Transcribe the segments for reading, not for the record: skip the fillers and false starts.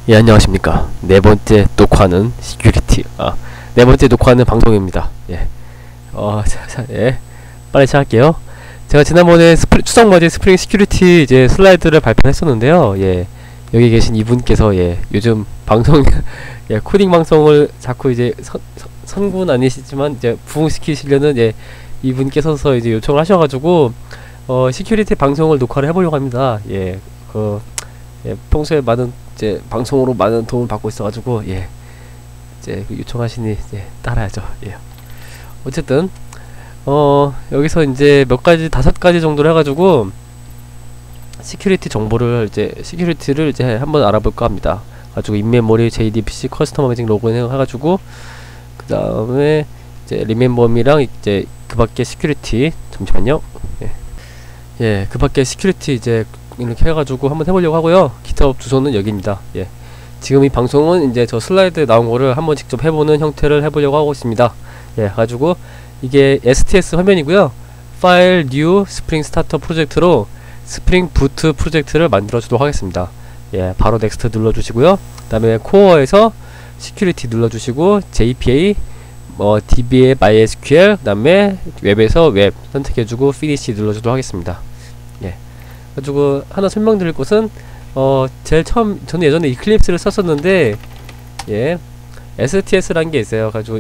예, 안녕하십니까. 네 번째 녹화는 시큐리티. 네 번째 녹화는 방송입니다. 예. 예. 빨리 시작할게요. 제가 지난번에 추석 맞이 스프링 시큐리티 이제 슬라이드를 발표했었는데요. 예. 여기 계신 이분께서 예, 요즘 방송, 예, 코딩 방송을 자꾸 이제 선군 아니시지만 이제 부흥시키시려는 예, 이분께서서 이제 요청을 하셔가지고, 시큐리티 방송을 녹화를 해보려고 합니다. 예. 예, 평소에 많은 이제 방송으로 많은 도움을 받고 있어가지고 예, 이제 요청하시니 이제 따라야죠. 예. 어쨌든 여기서 이제 몇 가지 5가지 정도를 해가지고 시큐리티 정보를 시큐리티를 이제 한번 알아볼까 합니다. 가지고 인메모리, JDBC, 커스터머 매직 로그인 해가지고 그 다음에 이제 리멤버미랑 이제 그밖에 시큐리티 잠시만요. 예, 그밖에 시큐리티 이제 이렇게 해가지고 한번 해보려고 하고요. GitHub 주소는 여기입니다. 예. 지금 이 방송은 이제 저 슬라이드에 나온 거를 한번 직접 해보는 형태를 해보려고 하고 있습니다. 예, 가지고 이게 STS 화면이고요. 파일 뉴 스프링 스타터 프로젝트로 스프링 부트 프로젝트를 만들어 주도록 하겠습니다. 예, 바로 넥스트 눌러주시고요. 그 다음에 코어에서 시큐리티 눌러주시고 JPA DBA MySQL 그 다음에 웹에서 웹 선택해주고 피니시 눌러주도록 하겠습니다. 예. 가지고 하나 설명드릴 것은 제일 처음 저는 예전에 이클립스를 썼었는데 예, STS라는 게 있어요. 가지고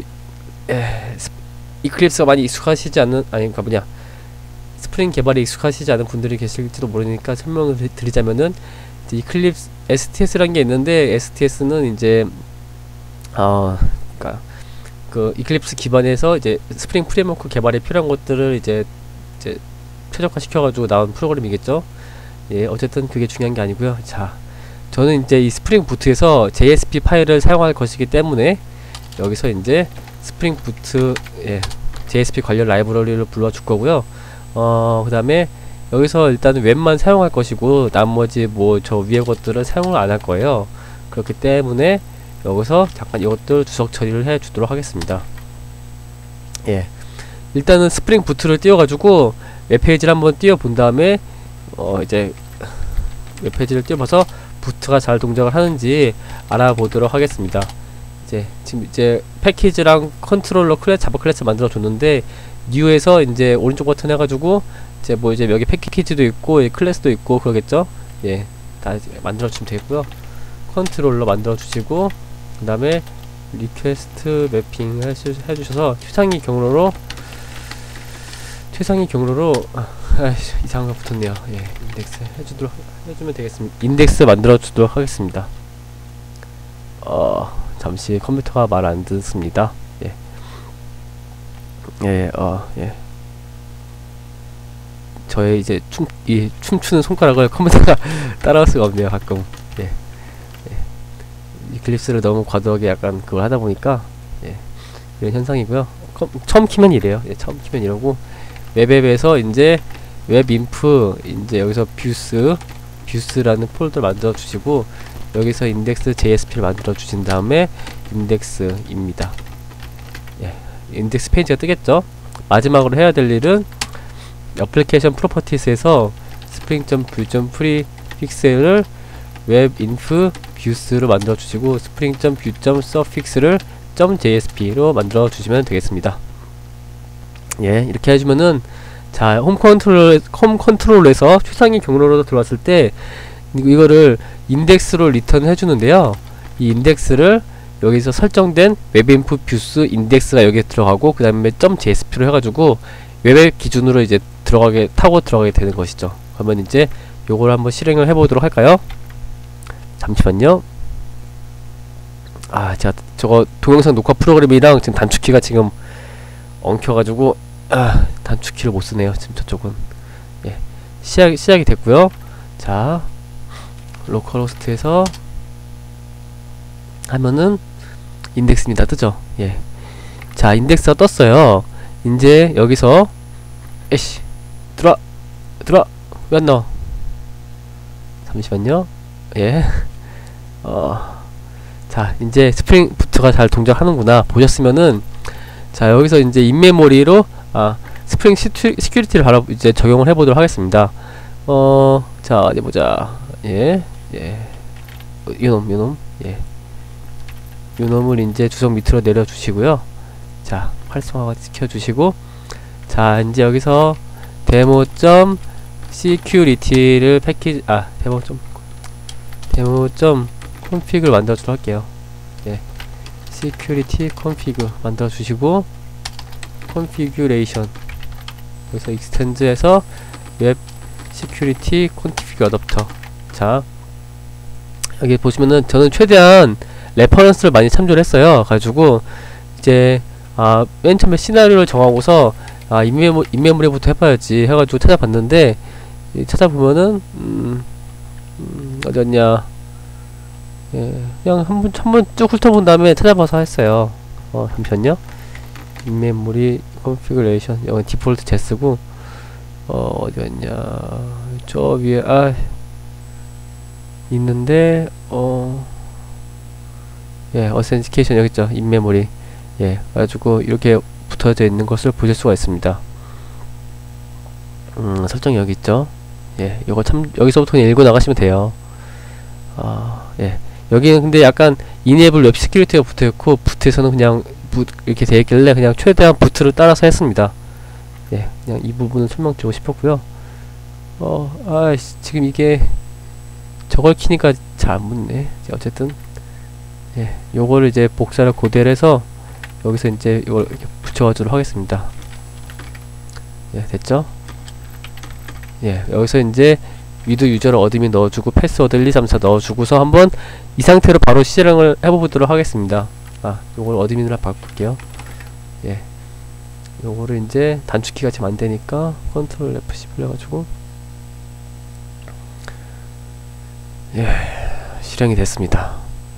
이클립스가 많이 익숙하시지 않는 그러니까 뭐냐 스프링 개발에 익숙하시지 않은 분들이 계실지도 모르니까 설명을 드리자면은 이제 이클립스 STS라는 게 있는데 STS는 이제 그러니까 그 이클립스 기반에서 이제 스프링 프레임워크 개발에 필요한 것들을 이제 최적화 시켜가지고 나온 프로그램이겠죠. 예, 어쨌든 그게 중요한 게 아니고요. 자, 저는 이제 이 스프링 부트에서 JSP 파일을 사용할 것이기 때문에 여기서 이제 스프링 부트 JSP 관련 라이브러리를 불러줄 거고요. 그 다음에 여기서 일단은 웹만 사용할 것이고 나머지 뭐 저 위에 것들은 사용을 안 할 거예요. 그렇기 때문에 여기서 잠깐 이것들 주석 처리를 해 주도록 하겠습니다. 예, 일단은 스프링 부트를 띄워가지고 웹페이지를 한번 띄워본 다음에 이제 웹페이지를 띄워봐서 부트가 잘 동작을 하는지 알아보도록 하겠습니다. 지금 패키지랑 컨트롤러 자바 클래스 만들어 줬는데 뉴에서 이제 오른쪽 버튼 해가지고 이제 여기 패키지도 있고 클래스도 있고 그러겠죠. 예, 다 만들어 주시면 되겠고요. 컨트롤러 만들어 주시고 그 다음에 리퀘스트 매핑 해주셔서 최상위 경로로 이상한 거 붙었네요. 예, 인덱스 해주면 되겠습니다. 인덱스 만들어 주도록 하겠습니다. 잠시 컴퓨터가 말 안 듣습니다. 예. 예. 저의 이제 춤추는 손가락을 컴퓨터가 따라올 수가 없네요, 가끔. 예. 이클립스를 너무 과도하게 약간 그걸 하다 보니까, 예. 이런 현상이고요. 처음 키면 이래요. 예, 처음 키면 이러고, 웹앱에서 이제 웹인프 이제 여기서 뷰스라는 폴더를 만들어 주시고 여기서 인덱스 JSP를 만들어 주신 다음에 인덱스입니다. 예, 인덱스 페이지가 뜨겠죠. 마지막으로 해야 될 일은 애플리케이션 프로퍼티스에서 spring.view.prefix를 웹인프 뷰스로 만들어 주시고 spring.view.suffix를 .jsp로 만들어 주시면 되겠습니다. 예, 이렇게 해주면은 자, 홈 컨트롤에서 최상위 경로로 들어왔을 때 이거를 인덱스로 리턴 해주는데요. 이 인덱스를 여기서 설정된 웹인프 뷰스 인덱스가 여기에 들어가고 그 다음에 .jsp로 해가지고 웹앱 기준으로 이제 타고 들어가게 되는 것이죠. 그러면 이제 요걸 한번 실행을 해보도록 할까요? 잠시만요. 제가 저거 동영상 녹화 프로그램이랑 지금 단축키가 지금 엉켜가지고 단축키를 못쓰네요. 지금 저쪽은. 예, 시작이 됐고요. 자, 로컬호스트에서 하면은 인덱스입니다. 뜨죠? 예. 자, 인덱스가 떴어요. 이제 여기서 들어와 왜 안 나와? 잠시만요. 예. 자, 이제 스프링 부트가 잘 동작하는구나 보셨으면은 자, 여기서 이제 인메모리로 스프링 시큐리티를 바로 이제 적용을 해보도록 하겠습니다. 자, 어디 보자. 예. 요놈 예, 요놈을 이제 주석 밑으로 내려주시고요. 자, 활성화가 시켜주시고, 자, 이제 여기서 demo.security를 demo.config를 만들어주도록 할게요. 예, security config 만들어주시고, configuration 여기서 extend에서 web security config adapter. 자, 여기 보시면은 저는 최대한 레퍼런스를 많이 참조를 했어요. 가지고 이제 맨 처음에 시나리오를 정하고서 인메모리부터 해봐야지 해가지고 찾아봤는데, 찾아보면은 어디였냐, 예, 그냥 한번 쭉 훑어본 다음에 찾아봐서 했어요. 잠시만요. 인메모리 컨피그레이션 여기 디폴트 제 쓰고, 어디였냐, 저 위에 있는데, 예, 어센티케이션 여기 있죠. 인메모리. 예, 그래가지고 이렇게 붙어져 있는 것을 보실 수가 있습니다. 설정이 여기 있죠. 예, 요거 여기서부터 그냥 읽고 나가시면 돼요. 예, 여기는 근데 약간 이네이블 웹 시큐리티가 붙어있고, 부트에서는 그냥 이렇게 되어있길래 그냥 최대한 부트를 따라서 했습니다. 예, 그냥 이 부분을 설명드리고 싶었고요. 지금 이게 저걸 키니까 잘 안 붙네. 어쨌든 예, 요거를 이제 복사를 그대로 해서 여기서 이제 이걸 이렇게 붙여주도록 하겠습니다. 예, 됐죠? 예, 여기서 이제 위드 유저를 어드민 넣어주고, 패스워드 1, 2, 3, 4 넣어주고서 한번 이 상태로 바로 실행을 해보도록 하겠습니다. 요걸 어드민으로 바꿀게요. 예, 요거를 이제 단축키가 지금 안 되니까 컨트롤 F10 해가지고, 예, 실행이 됐습니다.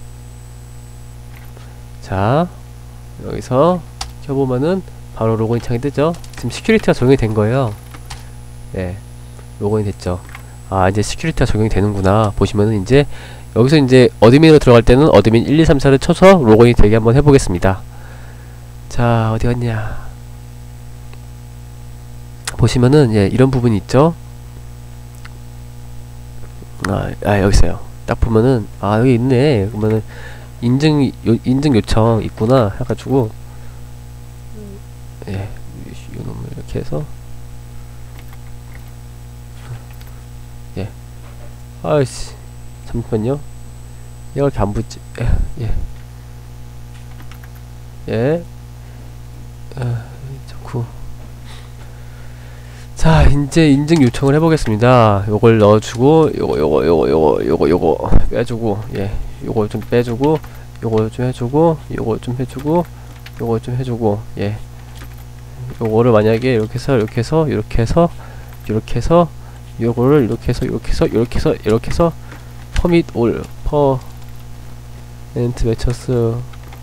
자, 여기서 켜보면은 바로 로그인 창이 뜨죠. 지금 시큐리티가 적용이 된 거예요. 예, 로그인 됐죠. 이제 시큐리티가 적용이 되는구나. 보시면은 이제 여기서 이제 어드민으로 들어갈 때는 어드민 1, 2, 3, 4를 쳐서 로그인이 되게 한번 해보겠습니다. 자, 어디 갔냐. 보시면은 예, 이런 부분이 있죠. 여기 있어요. 딱 보면은 여기 있네. 그러면은 인증 요청 있구나 해가지고, 예, 요놈을 이렇게 해서, 예, 아이씨, 잠깐만요. 얘가 이렇게 안 붙지. 예, 좋고. 자, 이제 인증 요청을 해보겠습니다. 요걸 넣어주고, 요거 빼주고, 예, 요걸 좀 빼주고, 요걸 좀 해주고, 요걸 좀 해주고, 요걸 좀 해주고, 예, 요거를 만약에 이렇게 해서 이렇게 해서 이렇게 해서 이렇게 해서 요거를 이렇게 해서 이렇게 해서 이렇게 해서 이렇게 해서 퍼밋 올 퍼엔트 매처스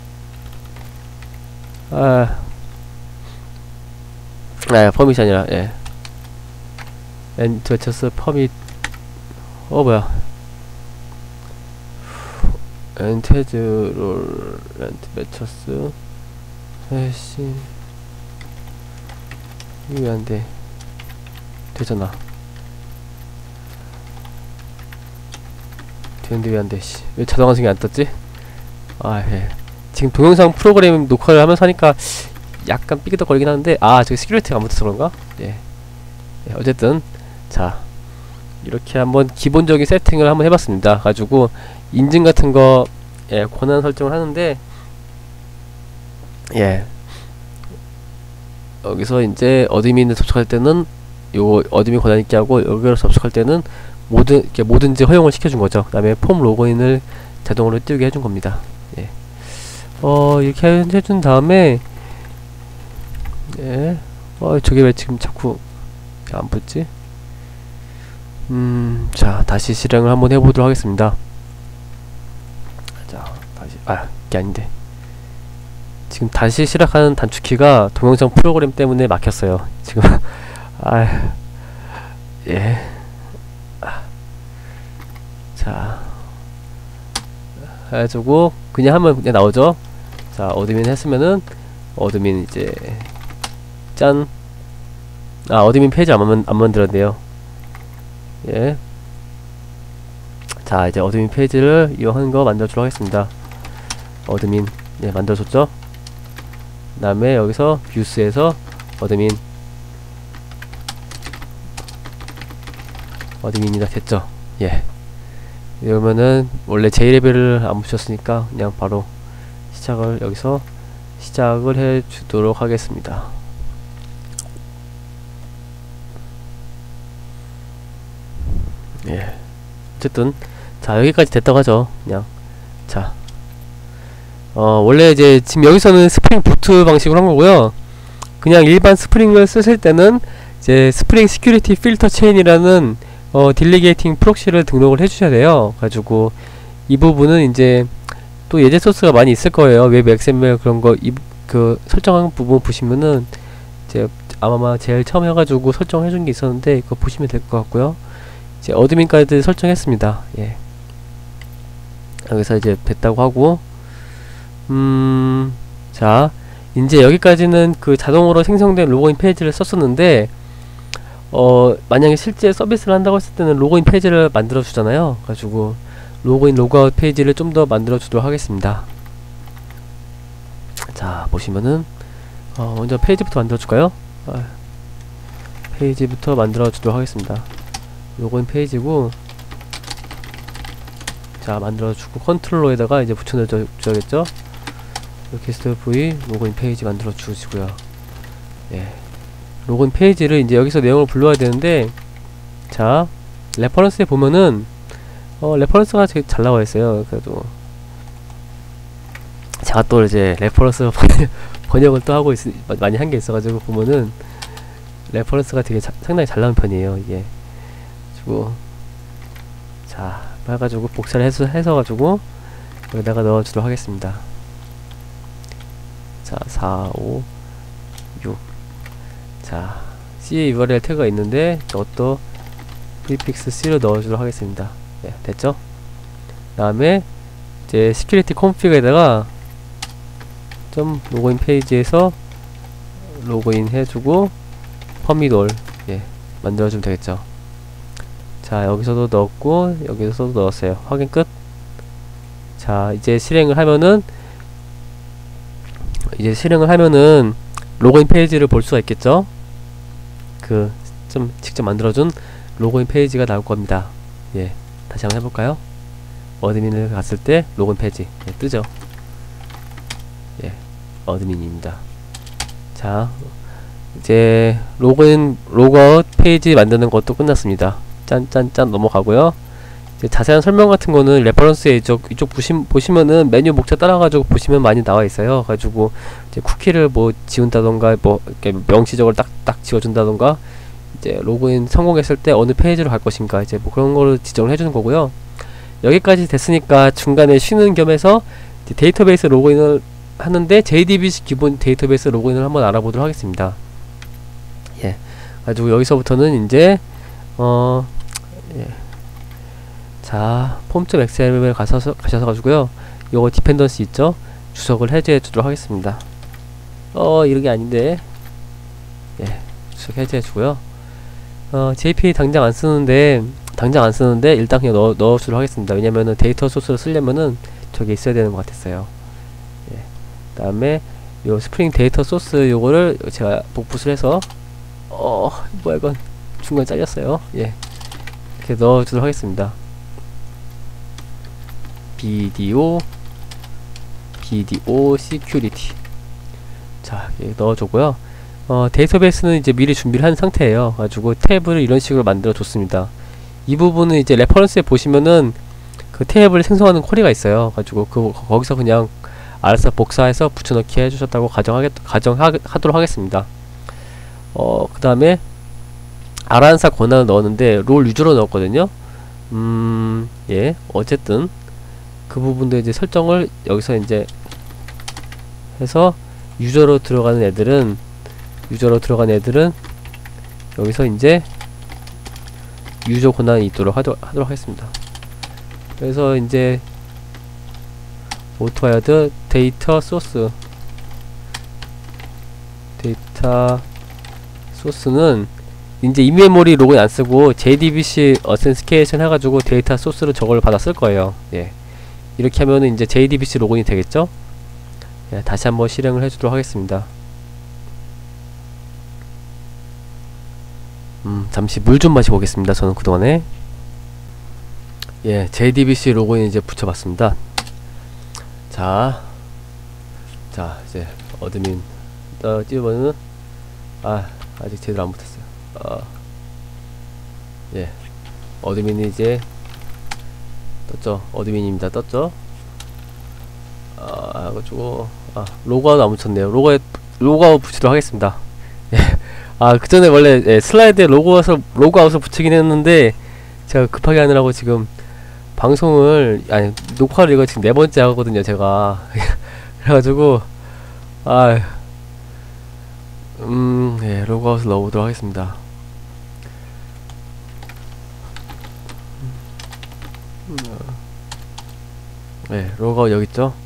퍼밋이 아니라, 예, 엔트 매처스 퍼밋, 뭐야, 엔테즈롤 엔트 매처스 씨, 이게 왜 안 돼? 되잖아. 되는데 왜 안 돼? 씨, 왜 자동 완성이 안 떴지? 예. 지금 동영상 프로그램 녹화를 하면서 하니까 약간 삐그덕거리긴 하는데, 저기 시큐리티가 안 붙어서 그런가? 예. 예, 어쨌든 자, 이렇게 한번 기본적인 세팅을 한번 해봤습니다. 가지고 인증 같은 거, 예, 권한 설정을 하는데, 예, 여기서 이제 어드민을 접속할 때는 요 어드민 권한 있게 하고, 여기로 접속할 때는 뭐든지 허용을 시켜준 거죠. 그 다음에 폼 로그인을 자동으로 띄우게 해준 겁니다. 예, 이렇게 해준 다음에, 예, 저게 왜 지금 자꾸 안 붙지? 자, 다시 실행을 한번 해보도록 하겠습니다. 자, 다시, 이게 아닌데. 지금 다시 시작하는 단축키가 동영상 프로그램 때문에 막혔어요. 지금, 예. 자, 해가지고, 그냥 하면 그냥 나오죠? 자, 어드민 했으면은, 어드민 이제, 짠. 어드민 페이지 안 만들었네요. 예. 자, 자, 이제 어드민 페이지를 이용하는 거 만들어주도록 하겠습니다. 어드민, 네, 만들어줬죠? 그 다음에 여기서 뷰스에서 어드민이다 됐죠? 예. 이러면은 원래 J레벨을 안 붙였으니까 그냥 바로 여기서 시작을 해 주도록 하겠습니다. 예. 어쨌든 자, 여기까지 됐다고 하죠. 그냥 자, 원래 이제 지금 여기서는 스프링 부트 방식으로 한 거고요. 그냥 일반 스프링을 쓰실 때는 이제 스프링 시큐리티 필터 체인이라는 딜리게이팅 프록시를 등록을 해주셔야 돼요. 가지고 이 부분은 이제 또 예제 소스가 많이 있을 거예요. 웹 XML 그런 거 그 설정한 부분 보시면은 이제 아마 제일 처음 해가지고 설정해준 게 있었는데 그거 보시면 될 것 같고요. 이제 어드민까지 설정했습니다. 예. 여기서 이제 됐다고 하고 자, 이제 여기까지는 그 자동으로 생성된 로그인 페이지를 썼었는데 만약에 실제 서비스를 한다고 했을 때는 로그인 페이지를 만들어 주잖아요. 가지고 로그인 로그아웃 페이지를 좀 더 만들어 주도록 하겠습니다. 자, 보시면은 먼저 페이지부터 만들어 줄까요? 페이지부터 만들어 주도록 하겠습니다. 로그인 페이지고, 자, 만들어 주고 컨트롤러에다가 이제 붙여 줘야겠죠? 게스트 V 로그인 페이지 만들어 주시고요. 예. 로그인 페이지를 이제 여기서 내용을 불러야 되는데, 자, 레퍼런스에 보면은 레퍼런스가 되게 잘 나와 있어요. 그래도 제가 또 이제 레퍼런스 번역을 또 하고 많이 한 게 있어가지고 보면은 레퍼런스가 되게 상당히 잘 나온 편이에요. 이게 그리고 자, 해가지고 복사를 해서 가지고 여기다가 넣어주도록 하겠습니다. 자, 4, 5, 6. 자, C URL 태그가 있는데 저것도 prefix C로 넣어주도록 하겠습니다. 네, 됐죠? 그 다음에 이제 security config에다가 좀 로그인 페이지에서 로그인 해주고 permit all, 예, 만들어주면 되겠죠. 자, 여기서도 넣었고 여기서도 넣었어요. 확인 끝. 자, 이제 실행을 하면은 로그인 페이지를 볼 수가 있겠죠. 그 좀 직접 만들어준 로그인 페이지가 나올 겁니다. 예, 다시 한번 해볼까요? 어드민을 갔을 때 로그인 페이지, 예, 뜨죠. 예, 어드민입니다. 자, 이제 로그인 로그아웃 페이지 만드는 것도 끝났습니다. 짠짠짠 넘어가고요. 이제 자세한 설명 같은 거는 레퍼런스에 이쪽 보시면은 메뉴 목차 따라가지고 보시면 많이 나와 있어요. 가지고 이제 쿠키를 뭐 지운다던가 뭐 이렇게 명시적으로 딱 지워준다던가, 이제 로그인 성공했을 때 어느 페이지로 갈 것인가, 이제 뭐 그런 거를 지정을 해주는 거고요. 여기까지 됐으니까 중간에 쉬는 겸해서 이제 데이터베이스 로그인을 하는데 JDBC 기본 데이터베이스 로그인을 한번 알아보도록 하겠습니다. 예, 가지고 여기서부터는 이제 예. 자, 폼.xml 가셔서 가지고요. 요거 디펜던시 있죠? 주석을 해제해 주도록 하겠습니다. 이런게 아닌데. 예, 주석 해제해 주고요. JPA 당장 안 쓰는데 일단 그냥 넣어 주도록 하겠습니다. 왜냐면은 데이터 소스를 쓰려면은 저게 있어야 되는 것 같았어요. 예. 그 다음에 요 스프링 데이터 소스 요거를 제가 복붙을 해서 뭐야 이건 중간에 잘렸어요. 예, 이렇게 넣어 주도록 하겠습니다. BDO security. 자, 넣어주고요. 데이터베이스는 이제 미리 준비를 한 상태예요. 가지고 탭을 이런 식으로 만들어 줬습니다. 이 부분은 이제 레퍼런스에 보시면은 그 탭을 생성하는 쿼리가 있어요. 가지고 거기서 그냥 알아서 복사해서 붙여넣기 해주셨다고 가정하도록 하겠습니다. 그 다음에 알아서 권한을 넣었는데 롤 유저로 넣었거든요. 예, 어쨌든 그 부분도 이제 설정을 여기서 이제 해서 유저로 들어가는 애들은 여기서 이제 유저 권한이 있도록 하도록 하겠습니다. 그래서 이제 오토와이어드 데이터 소스는 이제 인메모리 로그인 안 쓰고 JDBC 어센티케이션 해가지고 데이터 소스로 저걸 받아 쓸 거예요. 예. 이렇게 하면은 이제 JDBC 로그인이 되겠죠? 예, 다시 한번 실행을 해주도록 하겠습니다. 잠시 물 좀 마시고 오겠습니다. 저는 그동안에 예, JDBC 로그인 이제 붙여봤습니다. 자 이제 어드민 띄우면은 아직 제대로 안 붙었어요. 예, 어드민이 이제 떴죠. 어드민입니다. 떴죠. 그래가지고 로그아웃 안 붙였네요. 로그아웃 붙이도록 하겠습니다. 예. 그 전에 원래 예, 슬라이드에 로그아웃을 붙이긴 했는데 제가 급하게 하느라고 지금 방송을 녹화를 이거 지금 4번째 하거든요. 제가 그래가지고 예, 로그아웃을 넣어보도록 하겠습니다. 네, 로그아웃 여기 있죠?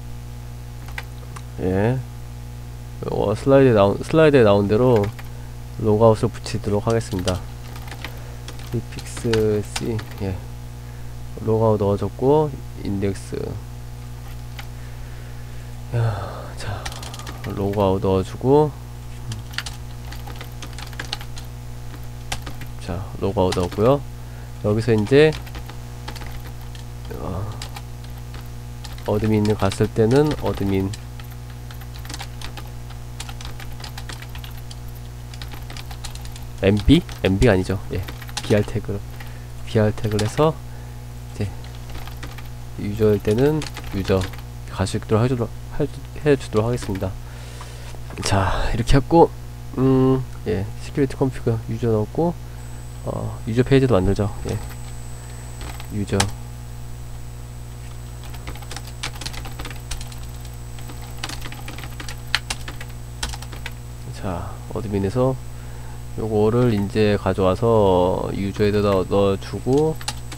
예. 슬라이드에 나온 대로 로그아웃을 붙이도록 하겠습니다. 프리픽스 C, 예. 로그아웃 넣어줬고, 인덱스. 자, 로그아웃 넣어주고, 자, 로그아웃 넣었고요. 여기서 이제, 어드민을 갔을 때는 어드민 MB가 아니죠. 예, BR 태그를 해서 이제 유저일 때는 유저 가수익도록 해주도록 하겠습니다. 자, 이렇게 했고 예, 시큐리티 컴퓨터 유저 넣었고 유저 페이지도 만들죠. 예, 유저 자, 어드민에서 요거를 이제 가져와서 유저에다 넣어주고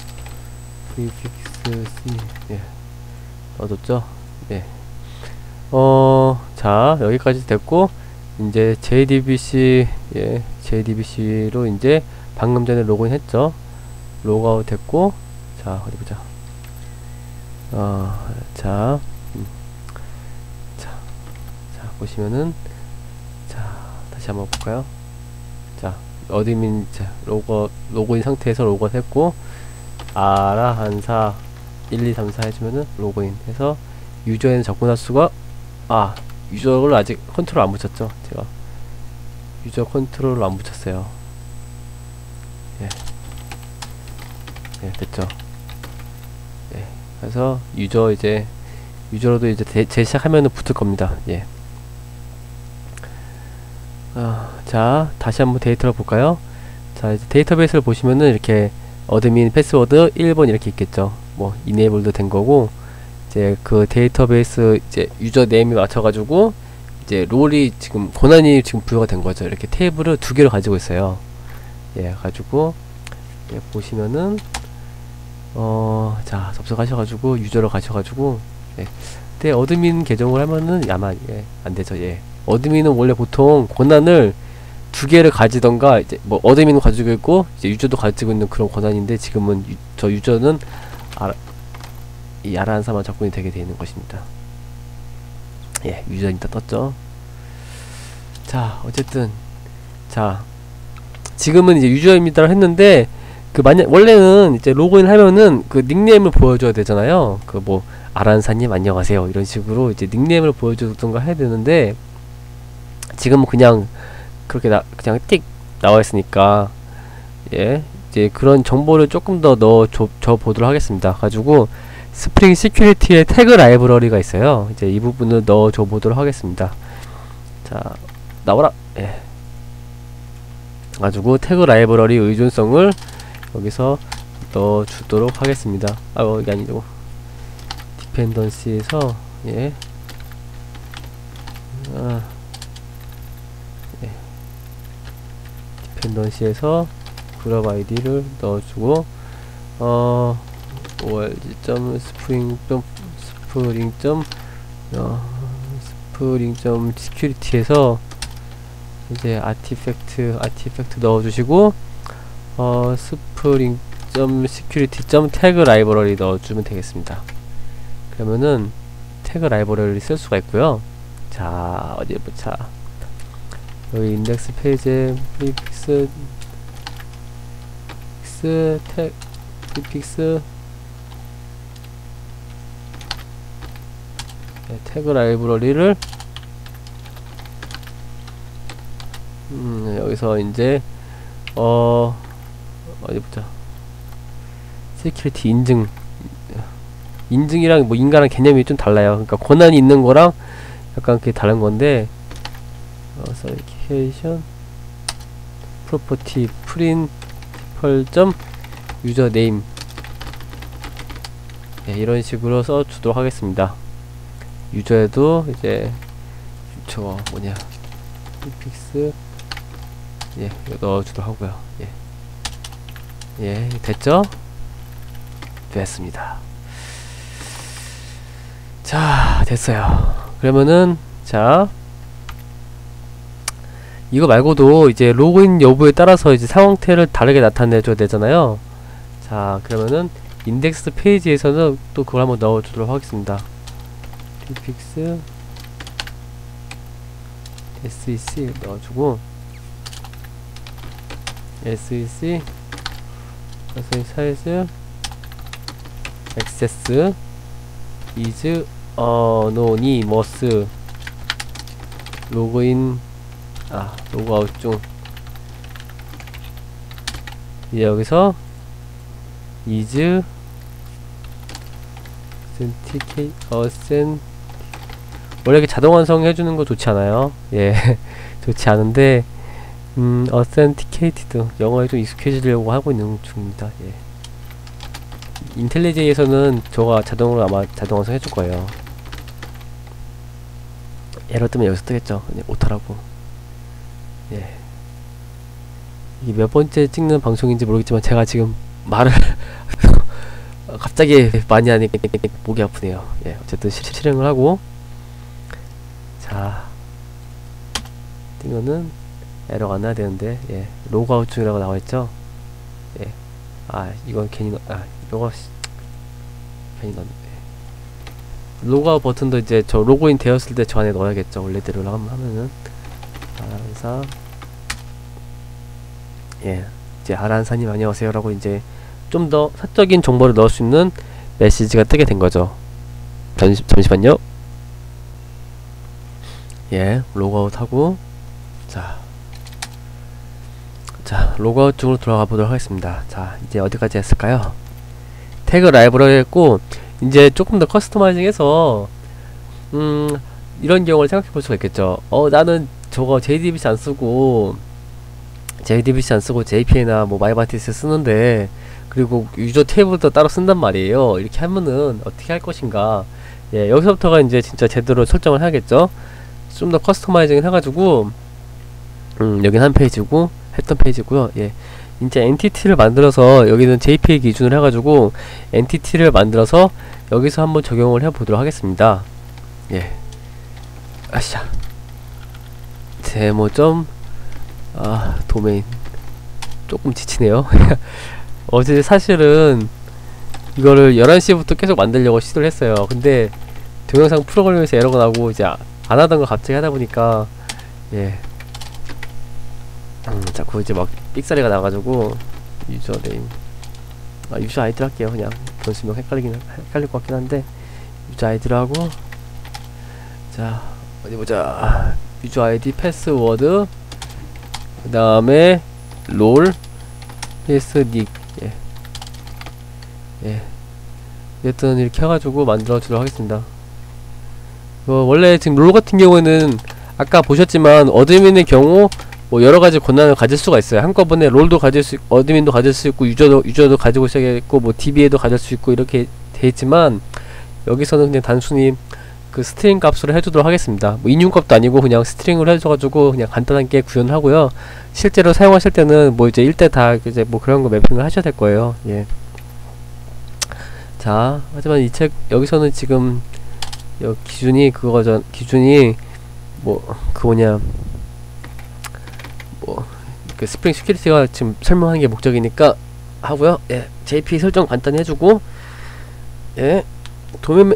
프리픽스 C 예, 넣어줬죠. 예. 자, 여기까지 됐고 이제 JDBC 예, JDBC로 이제 방금 전에 로그인 했죠. 로그아웃 됐고 자, 어디 보자. 자, 보시면은 다시 한번 볼까요? 자, 어드민 로그인 상태에서 로그아웃 했고 아라한사 1234 해주면은 로그인 해서 유저에는 접근할 수가 유저를 아직 컨트롤 안 붙였죠. 제가 유저 컨트롤을 안 붙였어요. 예, 예, 됐죠. 예, 그래서 유저로도 이제 재시작하면은 붙을 겁니다. 예. 자, 다시 한번 데이터를 볼까요? 자, 이제 데이터베이스를 보시면은 이렇게 어드민 패스워드 1번 이렇게 있겠죠. 뭐 이네이블도 된 거고 이제 그 데이터베이스 이제 유저 네임에 맞춰가지고 이제 롤이 지금 권한이 지금 부여가 된 거죠. 이렇게 테이블을 2개를 가지고 있어요. 예, 가지고 예, 보시면은 자, 접속하셔가지고 유저로 가셔가지고 예, 그때 어드민 계정을 하면은 아마 예, 안 되죠. 예. 어드민은 원래 보통 권한을 2개를 가지던가 이제 뭐 어드민은 가지고 있고 이제 유저도 가지고 있는 그런 권한인데 지금은 저 유저는 이 아라한사만 접근이 되게 되어 있는 것입니다. 예, 유저입니다. 떴죠. 자, 어쨌든 자, 지금은 이제 유저입니다 했는데 원래는 이제 로그인 하면은 그 닉네임을 보여줘야 되잖아요. 그 뭐 아라한사님 안녕하세요 이런 식으로 이제 닉네임을 보여주던가 해야 되는데 지금은 그냥 그렇게 그냥 띡 나와 있으니까 예, 이제 그런 정보를 조금 더 넣어줘 보도록 하겠습니다. 가지고 스프링 시큐리티의 태그 라이브러리가 있어요. 이제 이 부분을 넣어줘 보도록 하겠습니다. 자, 나와라. 예. 가지고 태그 라이브러리 의존성을 여기서 넣어주도록 하겠습니다. 이게 아니고 디펜던시에서 예. 디펜던시에서 그룹 아이디를 넣어주고 org.spring.security에서 이제 아티팩트 넣어주시고 spring.security.tag 라이브러리 넣어주면 되겠습니다. 그러면은 태그 라이브러리 쓸 수가 있고요. 자, 어디 보자. 여기 인덱스 페이지에 프리픽스 태그 라이브러리를 여기서 이제 어디 보자. 시큐리티 인증이랑 뭐 인간한 개념이 좀 달라요. 그러니까 권한이 있는 거랑 약간 그게 다른 건데, authentication property principal username 이런 식으로 써주도록 하겠습니다. 유저에도 이제 저거 뭐냐 픽스 넣어주도록 하고요. 됐죠? 됐습니다. 자, 됐어요. 그러면은 자, 이거 말고도 이제 로그인 여부에 따라서 이제 상황태를 다르게 나타내줘야 되잖아요. 자, 그러면은 인덱스 페이지에서는 또 그걸 한번 넣어주도록 하겠습니다. prefix sec 넣어주고 sec size access is anonymous 로그인 로그아웃 중 이제 여기서 is authenticate 원래 이렇게 자동 완성 해주는 거 좋지 않아요? 좋지 않은데 authenticated 영어에 좀 익숙해지려고 하고 있는 중입니다. 인텔리제이에서는 저가 자동으로 아마 자동 완성 해줄 거예요. 에러 뜨면 여기서 뜨겠죠. 그냥 오타라고. 이게 몇 번째 찍는 방송인지 모르겠지만 제가 지금 말을 갑자기 많이 하니까 목이 아프네요. 어쨌든 실행을 하고, 자, 이거는 에러가 안 나야 되는데, 로그아웃 중이라고 나와있죠. 이건 괜히 이거 괜히 넣었네. 로그아웃 버튼도 이제 저 로그인 되었을 때 저 안에 넣어야겠죠. 원래대로 하면은 아란사 이제 아란사님 안녕하세요 라고 이제 좀 더 사적인 정보를 넣을 수 있는 메시지가 뜨게 된 거죠. 잠시만요. 로그아웃 하고, 자, 로그아웃 중으로 들어가 보도록 하겠습니다. 자, 이제 어디까지 했을까요? 태그 라이브러리 했고, 이제 조금 더 커스터마이징 해서, 이런 경우를 생각해 볼 수가 있겠죠. 나는 저거 JDBC 안 쓰고 JPA나 뭐 마이바티스 쓰는데, 그리고 유저 테이블도 따로 쓴단 말이에요. 이렇게 하면은 어떻게 할 것인가. 여기서부터가 이제 진짜 제대로 설정을 해야겠죠. 좀 더 커스터마이징을 해가지고, 여긴 한 페이지고, 했던 페이지고요. 이제 엔티티를 만들어서, 여기는 JPA 기준으로 해가지고, 엔티티를 만들어서, 여기서 한번 적용을 해보도록 하겠습니다. 아샤. 데모점, 도메인. 조금 지치네요. 어제 사실은, 이거를 11시부터 계속 만들려고 시도를 했어요. 근데, 동영상 프로그램에서 에러가 나고, 이제, 안 하던 거 갑자기 하다 보니까, 자꾸 이제 막 삑사리가 나가지고, 유저네임. 유저 아이디로 할게요. 그냥. 번수명 헷갈릴 것 같긴 한데, 유저 아이디로 하고, 자, 어디 보자. 유저 아이디, 패스워드, 그 다음에, 롤, PS 닉. 어쨌든 이렇게 해가지고 만들어주도록 하겠습니다. 원래 지금 롤 같은 경우에는 아까 보셨지만 어드민의 경우 뭐 여러가지 권한을 가질 수가 있어요. 한꺼번에 롤도 가질 수 있고 어드민도 가질 수 있고 유저도 가지고 있어야겠고 뭐 DBA도 가질 수 있고 이렇게 돼 있지만, 여기서는 그냥 단순히 그 스트링 값으로 해주도록 하겠습니다. 뭐 인용값도 아니고 그냥 스트링으로 해줘가지고 그냥 간단하게 구현을 하고요. 실제로 사용하실 때는 뭐 이제 1대 다 이제 뭐 그런 거 매핑을 하셔야 될 거예요. 자, 하지만 이 책 여기서는 지금 기준이 그거죠. 기준이 뭐 그거냐, 뭐 그 스프링 시큐리티가 지금 설명하는 게 목적이니까 하고요. 예, JP 설정 간단히 해주고, 예, 도면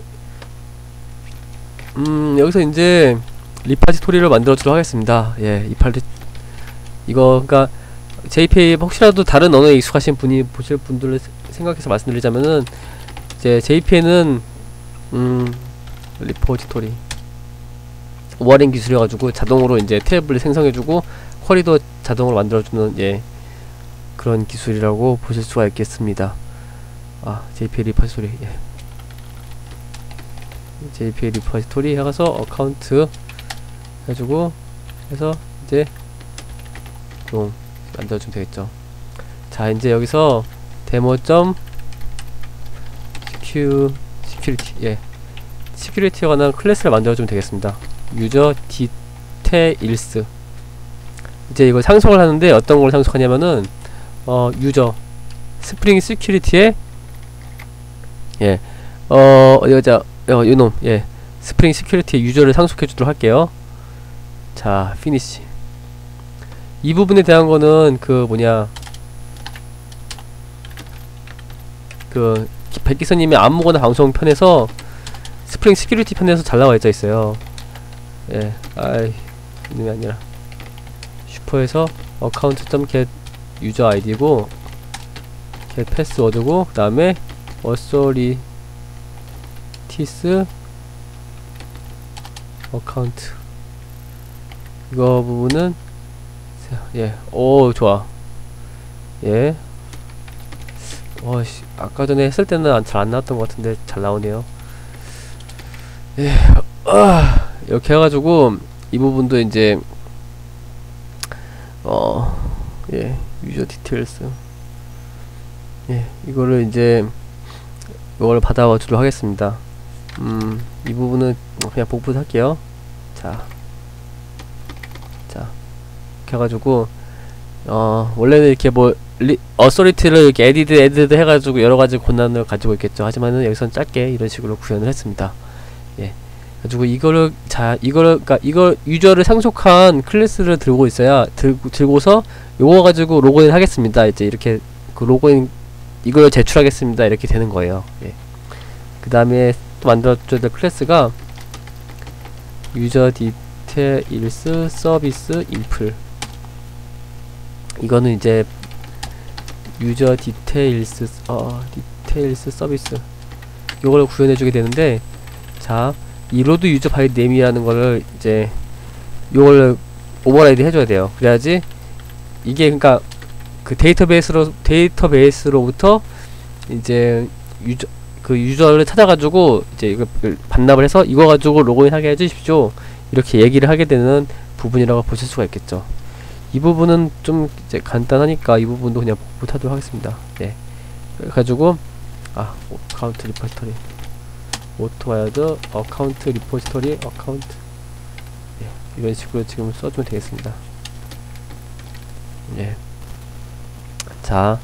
여기서 이제 리파지토리를 만들어주도록 하겠습니다. 예, 이거 그러니까 JPA 혹시라도 다른 언어에 익숙하신 분이 보실 분들을 생각해서 말씀드리자면은 이제 JPA는 리포지토리 오버링 기술이어가지고 자동으로 이제 태블릿 생성해주고 쿼리도 자동으로 만들어주는 예 그런 기술이라고 보실 수가 있겠습니다. 아 JPA 리포지토리 예. JPA 리포지토리 해가서 어카운트 해주고 해서 이제 좀 만들어주면 되겠죠. 자 이제 여기서 데모.시큐리티 예 시큐리티에 관한 클래스를 만들어주면 되겠습니다. 유저 디테일스 이제 이거 상속을 하는데 어떤 걸 상속하냐면은 유저 스프링 시큐리티에 예 어디가자 요놈 예 스프링 시큐리티 유저를 상속해 주도록 할게요. 자 피니시 이 부분에 대한 거는 그 뭐냐 그 백기서님의 아무거나 방송 편에서 스프링 시큐리티 편에서 잘 나와 있어요. 예, 아이 이놈이 아니라 슈퍼에서 account.get 유저 아이디고 get 패스워드고 그 다음에 authorities account 이거 부분은 예, 오 좋아. 예. 아까 전에 했을 때는 잘 안 나왔던 것 같은데 잘 나오네요. 예, 이렇게 해가지고 이 부분도 이제 예, 유저 디테일스 예, 이거를 이제 이걸 받아와 주도록 하겠습니다. 이 부분은 그냥 복붙할게요. 자, 이렇게 해가지고 원래는 이렇게 뭐 어소리티를 이렇게 에디드 해가지고 여러가지 권한을 가지고 있겠죠. 하지만은 여기선 짧게 이런 식으로 구현을 했습니다. 예. 가지고 이거를 그러니까 이걸 유저를 상속한 클래스를 들고 있어야 들고서 요거 가지고 로그인 하겠습니다. 이제 이렇게 그 로그인 이걸 제출하겠습니다. 이렇게 되는 거예요. 예. 그 다음에 또 만들어줘야 될 클래스가 유저 디테일스 서비스 인플 이거는 이제 유저 디테일스 서비스 요걸 구현해주게 되는데 자 이 로드 유저 바이 네임이라는 거를 이제 요걸 오버라이드 해줘야 돼요. 그래야지 이게 그러니까 그 데이터베이스로부터 이제 유저를 찾아가지고 이제 이걸 반납을 해서 이거 가지고 로그인하게 해주십시오. 이렇게 얘기를 하게 되는 부분이라고 보실 수가 있겠죠. 이 부분은 좀 이제 간단하니까 이 부분도 그냥 못하도록 하겠습니다. 예. 그래가지고 어카운트 리포지터리 오토와이드 어카운트 리포지터리 어카운트 예. 이런 식으로 지금 써주면 되겠습니다. 예. 자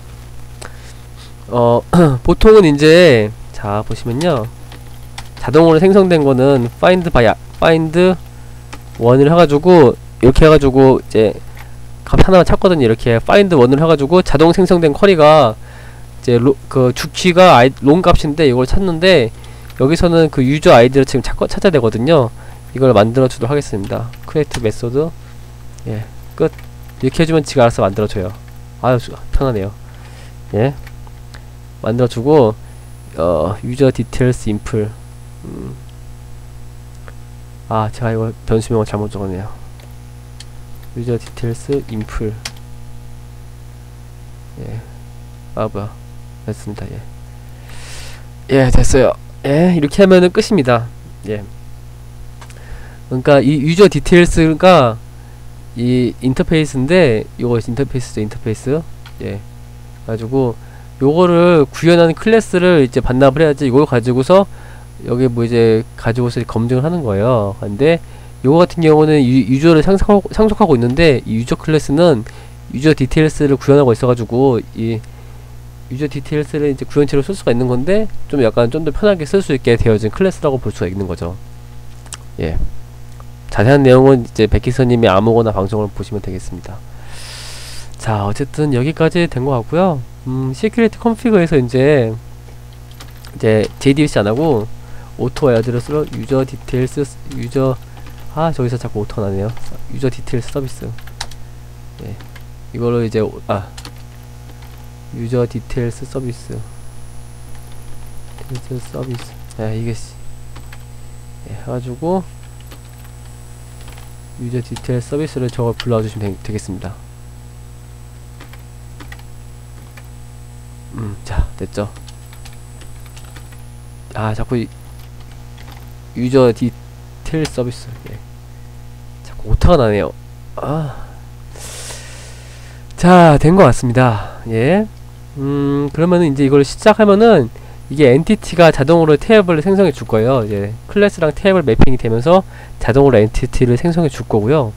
보통은 이제 자 보시면요 자동으로 생성된 거는 find 1을 해가지고 이렇게 해가지고 이제 값 하나만 찾거든요. 이렇게 find 1을 해가지고 자동 생성된 쿼리가 이제 그 주키가 롱 값인데 이걸 찾는데 여기서는 그 유저 아이디를 지금 찾아야 되거든요. 이걸 만들어 주도록 하겠습니다. create 메소드 예 끝. 이렇게 해주면 지가 알아서 만들어줘요. 아유 편하네요. 예 만들어주고 유저 디테일스 인플 제가 이거 변수명을 잘못 적었네요. 유저 디테일스 인플 예 뭐야 됐습니다. 예 됐어요. 예 이렇게 하면은 끝입니다. 예 그러니까 이 유저 디테일스가 이 인터페이스인데 요거 인터페이스죠. 인터페이스 예 가지고 요거를 구현하는 클래스를 이제 반납을 해야지 이걸 가지고서 여기 뭐 이제 가지고서 검증을 하는 거예요. 근데 요거 같은 경우는 유저를 상속하고 있는데 이 유저 클래스는 유저 디테일스를 구현하고 있어가지고 이 유저 디테일스를 이제 구현체로 쓸 수가 있는 건데 좀 약간 좀 더 편하게 쓸 수 있게 되어진 클래스라고 볼 수가 있는 거죠. 예. 자세한 내용은 이제 백기서님의 아무거나 방송을 보시면 되겠습니다. 자, 어쨌든 여기까지 된 것 같고요. 시큐리티 컨피그에서 이제 JDBC 안 하고 오토 에어드레스로 유저 디테일스 저기서 자꾸 오토가 나네요. 유저 디테일스 서비스. 예. 이걸로 이제 유저 디테일스 서비스. 예, 이게 예, 해가지고 유저 디테일 서비스를 저걸 불러주시면 되겠습니다. 자, 됐죠. 자꾸 유저 디테일 서비스. 예. 자꾸 오타가 나네요. 자, 된 것 같습니다. 예. 그러면은 이제 이걸 시작하면은 이게 엔티티가 자동으로 태엽을 생성해 줄 거예요. 이제 클래스랑 태엽을 매핑이 되면서 자동으로 엔티티를 생성해 줄 거고요.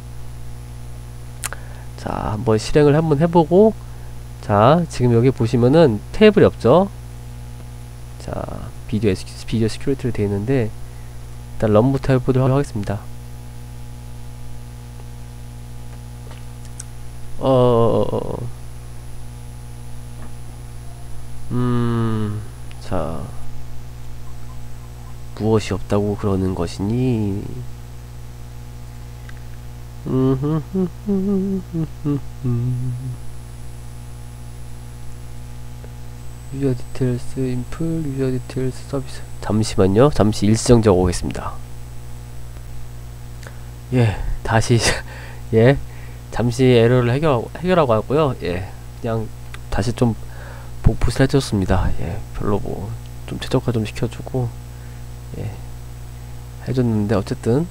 자, 한번 실행을 한번 해보고, 자, 지금 여기 보시면은 테이블이 없죠? 자, 비디오 시큐리티로 되어 있는데, 일단 런부터 해보도록 하겠습니다. 자, 무엇이 없다고 그러는 것이니? 유저 디테일스 인풀 유저 디테일스 서비스. 잠시만요. 잠시 일정 적어 오겠습니다. 예, 다시 예, 잠시 에러를 해결하고 왔고요. 예, 그냥 다시 좀 복붙을 해줬습니다. 예, 별로 뭐 좀 최적화 좀 시켜주고 예, 해줬는데 어쨌든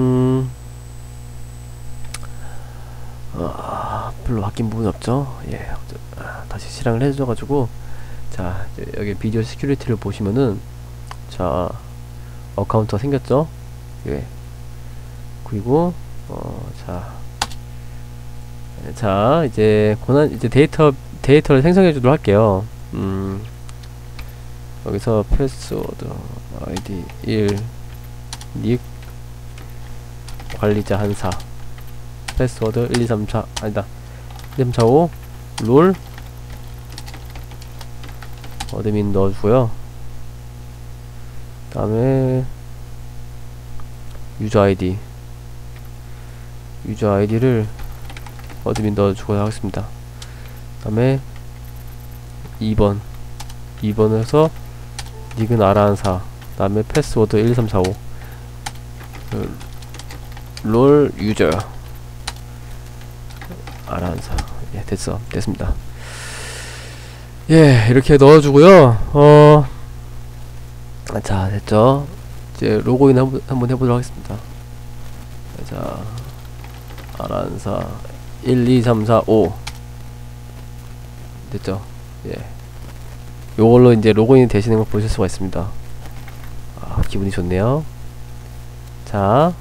별로 바뀐 부분이 없죠. 예, 다시 실행을 해줘가지고, 자, 여기 비디오 시큐리티를 보시면은, 자, 어카운트가 생겼죠. 예, 그리고 자, 이제 데이터를 생성해 주도록 할게요. 여기서 패스워드 아이디 1 닉 관리자 한사 패스워드 1 2 3 4 아니다 1 2 3 4 5 롤 어드민 넣어주고요. 그 다음에 유저 아이디를 어드민 넣어주고 하겠습니다. 그 다음에 2번에서 닉은 아라한사, 그 다음에 패스워드 1 2 3 4 5 롤 유저 아라한사. 예, 됐습니다. 예, 이렇게 넣어주고요. 자, 됐죠. 이제 로그인 한번 해보도록 하겠습니다. 자, 아란사 1 2 3 4 5 됐죠. 예, 요걸로 이제 로그인이 되시는 걸 보실 수가 있습니다. 기분이 좋네요. 자,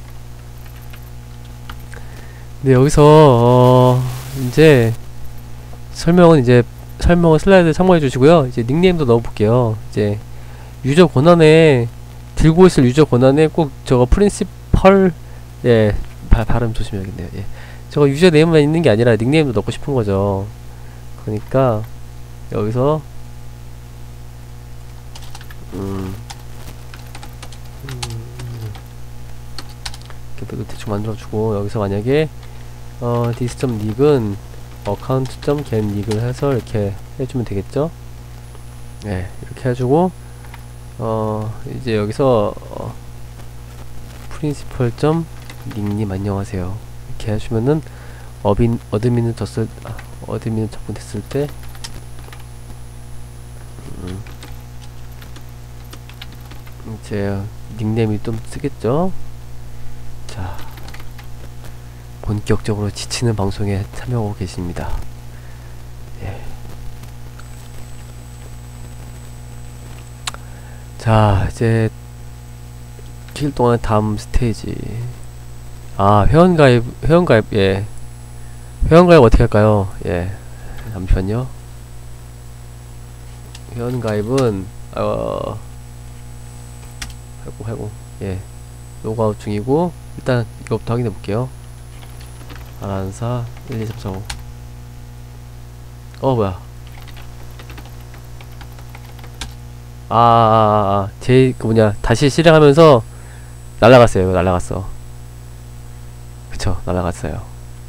네, 여기서 이제 설명은 슬라이드 참고해 주시고요. 이제 닉네임도 넣어 볼게요. 이제 유저 권한에 들고 있을 유저 권한에 꼭 저거 프린시펄, 예, 발음 조심해야겠네요. 예, 저거 유저 네임만 있는 게 아니라 닉네임도 넣고 싶은 거죠. 그러니까 여기서 이렇게 대충 만들어주고, 여기서 만약에 this.닉은 account.get닉을 해서 이렇게 해주면 되겠죠. 네, 이렇게 해주고, 이제 여기서 principal.닉님 안녕하세요 이렇게 해주면은 어드민을 접근했을 때 이제 닉네임이 좀 쓰겠죠. 자, 본격적으로 지치는 방송에 참여하고 계십니다. 예. 자, 이제 킬 동안 다음 스테이지. 회원가입, 예. 회원가입 어떻게 할까요? 예. 잠시만요. 회원가입은, 해고. 예. 로그아웃 중이고, 일단 이거부터 확인해 볼게요. 아란사 1 2 3 4 5 뭐야. 그 뭐냐, 다시 실행하면서 날라갔어요. 이거 날라갔어. 그쵸, 날라갔어요.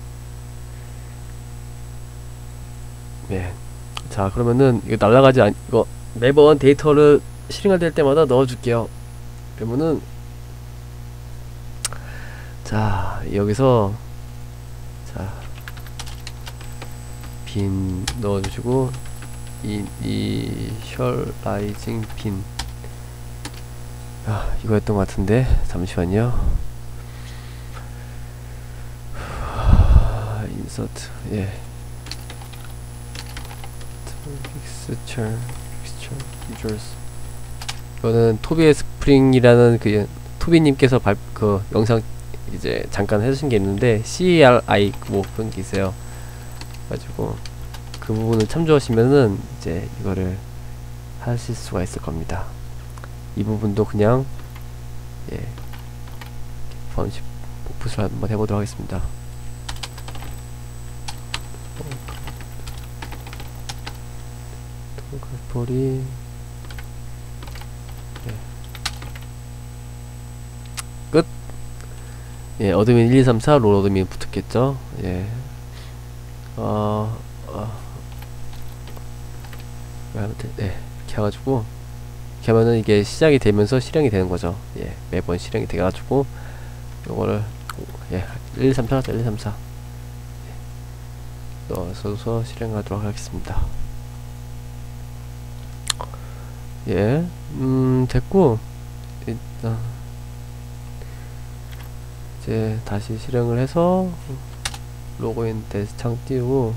네. 자, 그러면은 이거 날라가지 않, 이거 매번 데이터를 실행할 때마다 넣어줄게요. 그러면은 자, 여기서 자, 빈 넣어주시고 이니셜라이징 빈. 이거였던 것 같은데 잠시만요. 인서트, 예. 픽스처 features. 이거는 토비의 스프링이라는 그 토비님께서 그 영상 이제 잠깐 해주신 게 있는데 CRI 뭐 그런 게 있어요. 가지고 그 부분을 참조하시면은 이제 이거를 하실 수가 있을 겁니다. 이 부분도 그냥 예 번식 복붙을 한번 해보도록 하겠습니다. 돌이 끝. 예, 어드민 1, 2, 3, 4 롤 어드민 붙었겠죠. 예. 네, 이렇게 해가지고 이렇게 하면은 이게 시작이 되면서 실행이 되는 거죠. 예, 매번 실행이 돼가지고 요거를 예, 1, 2, 3, 4 1, 2, 3, 4 예, 넣어서 실행하도록 하겠습니다. 예, 됐고 일단 이제 다시 실행을 해서 로그인 데스 창 띄우고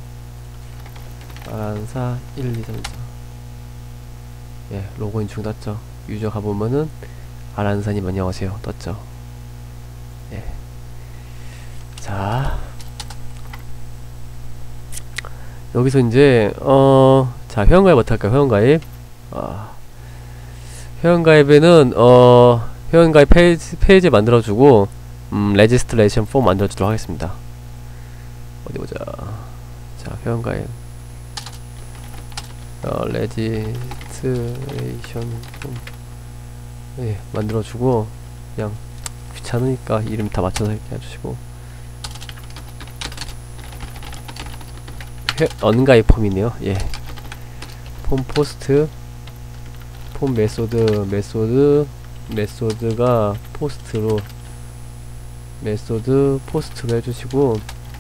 아란사 1, 2, 3, 4 예, 로그인 중 떴죠. 유저 가보면은 아란사님 안녕하세요 떴죠. 예. 자, 여기서 이제 자, 회원가입 어떻게 할까요? 회원가입. 회원가입에는 회원가입 페이지 만들어주고 레지스트레이션 폼 만들어주도록 하겠습니다. 어디 보자. 자, 회원가입 레지스트레이션 폼 예, 만들어주고 그냥 귀찮으니까 이름 다 맞춰서 이렇게 해주시고 언가입 폼이네요. 예, 폼 포스트 폼 메소드가 포스트로 포스트로 해주시고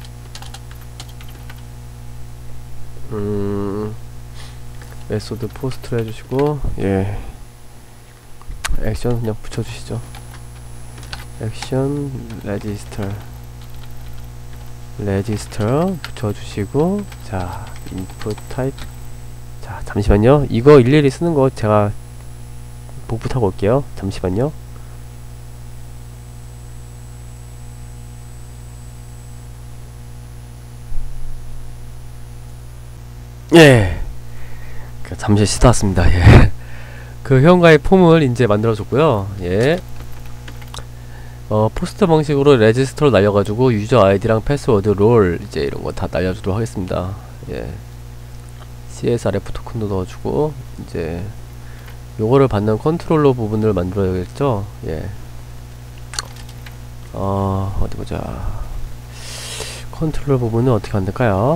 메소드 포스트로 해주시고 예, 액션 그냥 붙여주시죠. 액션 레지스터 붙여주시고 자, 인풋 타입. 자, 잠시만요. 이거 일일이 쓰는 거 제가 복붙하고 올게요. 잠시만요. 예, 잠시 쉬다 왔습니다. 예, 그 회원가입 폼을 이제 만들어줬고요. 예, 포스트 방식으로 레지스터로 날려가지고 유저 아이디랑 패스워드 롤 이제 이런 거 다 날려주도록 하겠습니다. 예, CSRF 토큰도 넣어주고 이제 요거를 받는 컨트롤러 부분을 만들어야겠죠. 예, 어디 보자. 컨트롤러 부분은 어떻게 만들까요?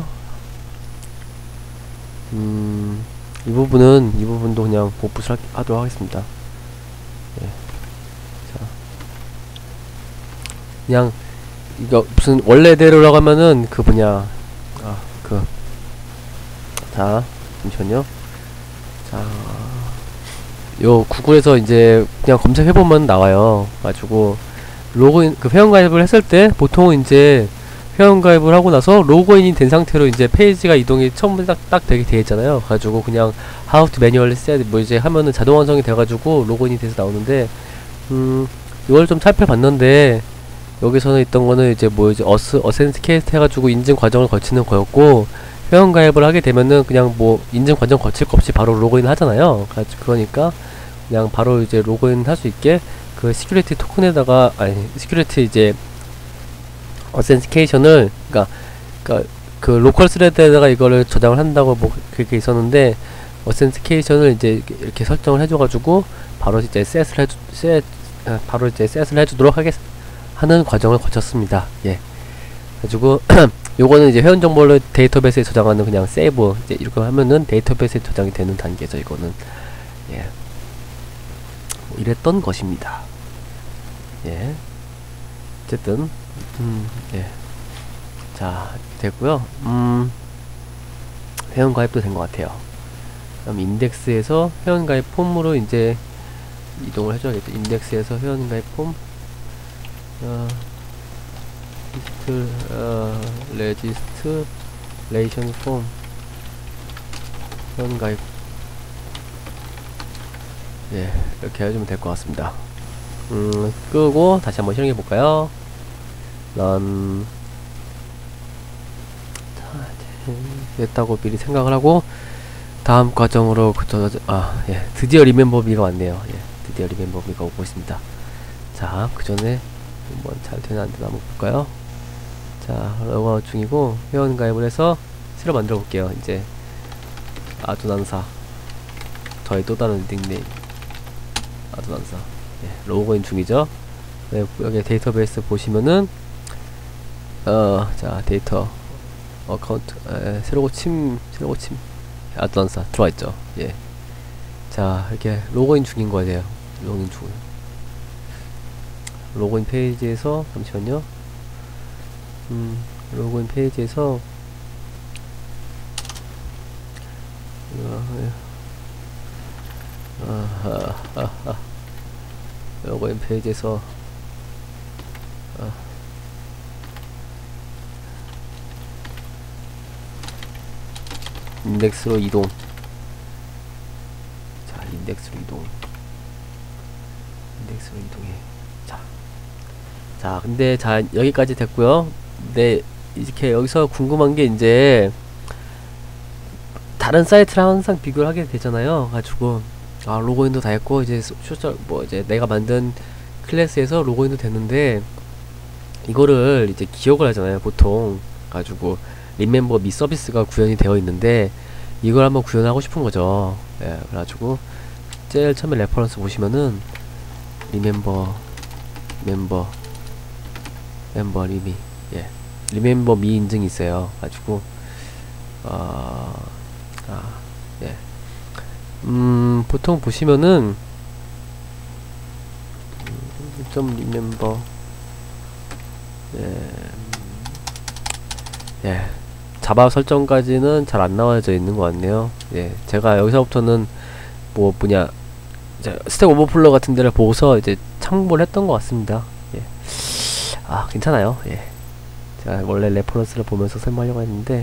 이 부분도 그냥 복붙을 하도록 하겠습니다. 예. 자, 그냥 이거 무슨 원래대로라고 하면은 그 뭐냐, 자, 잠시만요. 자, 요 구글에서 이제 그냥 검색해보면 나와요. 가지고 로그인 그 회원가입을 했을 때 보통은 이제 회원가입을 하고 나서 로그인이 된 상태로 이제 페이지가 이동이 처음부터 딱 되게 돼 있잖아요. 가지고 그냥 how to manually set 뭐 이제 하면은 자동 완성이 돼가지고 로그인이 돼서 나오는데 이걸 좀 살펴봤는데 여기서는 있던 거는 이제 뭐 이제 어센티케이트 해가지고 인증 과정을 거치는 거였고 회원가입을 하게 되면은 그냥 뭐 인증 과정 거칠 거 없이 바로 로그인 하잖아요. 그러니까 그냥 바로 이제 로그인 할 수 있게 그 시큐리티 토큰에다가 시큐리티 이제 어센티케이션을 그러니까 그 로컬 스레드에다가 이거를 저장을 한다고 뭐 그렇게 있었는데, 어센티케이션을 이제 이렇게 설정을 해줘가지고 바로 이제 바로 이제 셋을 해주도록 하는 과정을 거쳤습니다. 예. 가지고 요거는 이제 회원 정보를 데이터베이스에 저장하는 그냥 세이브, 이제 이렇게 하면은 데이터베이스에 저장이 되는 단계죠. 이거는. 예. 뭐 이랬던 것입니다. 예. 어쨌든 예. 자, 됐고요. 회원 가입도 된 것 같아요. 그럼 인덱스에서 회원 가입 폼으로 이제 이동을 해줘야겠죠. 인덱스에서 회원 가입 폼, 레지스트, 레이션 폼, 회원 가입. 예, 이렇게 해주면 될 것 같습니다. 끄고 다시 한번 실행해 볼까요? 런. 됐다고 미리 생각을 하고 다음 과정으로 예, 드디어 리멤버미가 왔네요. 예, 드디어 리멤버미가 오고 있습니다. 자, 그 전에 한번 잘 되나 안 되나 한번 볼까요? 자, 로그아웃 중이고 회원 가입을 해서 새로 만들어 볼게요. 이제 아두난사, 저의 또 다른 닉네임 아두난사. 예, 로그인 중이죠. 네, 여기 데이터베이스 보시면은 자, 데이터 어카운트, 새로 고침 아두난사 들어와 있죠. 예. 자, 이렇게 로그인 중인 거예요. 로그인 페이지에서, 잠시만요. 로그인 페이지에서 로그인 페이지에서 인덱스로 이동. 자, 인덱스로 이동해. 자, 근데 자, 여기까지 됐고요. 근데 이렇게 여기서 궁금한 게 이제 다른 사이트랑 항상 비교를 하게 되잖아요. 가지고 로그인도 다 했고 이제 이제 내가 만든 클래스에서 로그인도 됐는데 이거를 이제 기억을 하잖아요, 보통. 가지고 리멤버 미 서비스가 구현이 되어 있는데 이걸 한번 구현하고 싶은 거죠. 예, 그래가지고 제일 처음에 레퍼런스 보시면은 리멤버 리미, 예, 리멤버 미 인증이 있어요. 가지고 예, 보통 보시면은 좀 리멤버, 예, 자바 설정까지는 잘 안 나와져 있는 것 같네요. 예, 제가 여기서부터는 이제 스택 오버플로 같은 데를 보고서 이제 참고를 했던 것 같습니다. 예. 괜찮아요. 예. 제가 원래 레퍼런스를 보면서 설명하려고 했는데,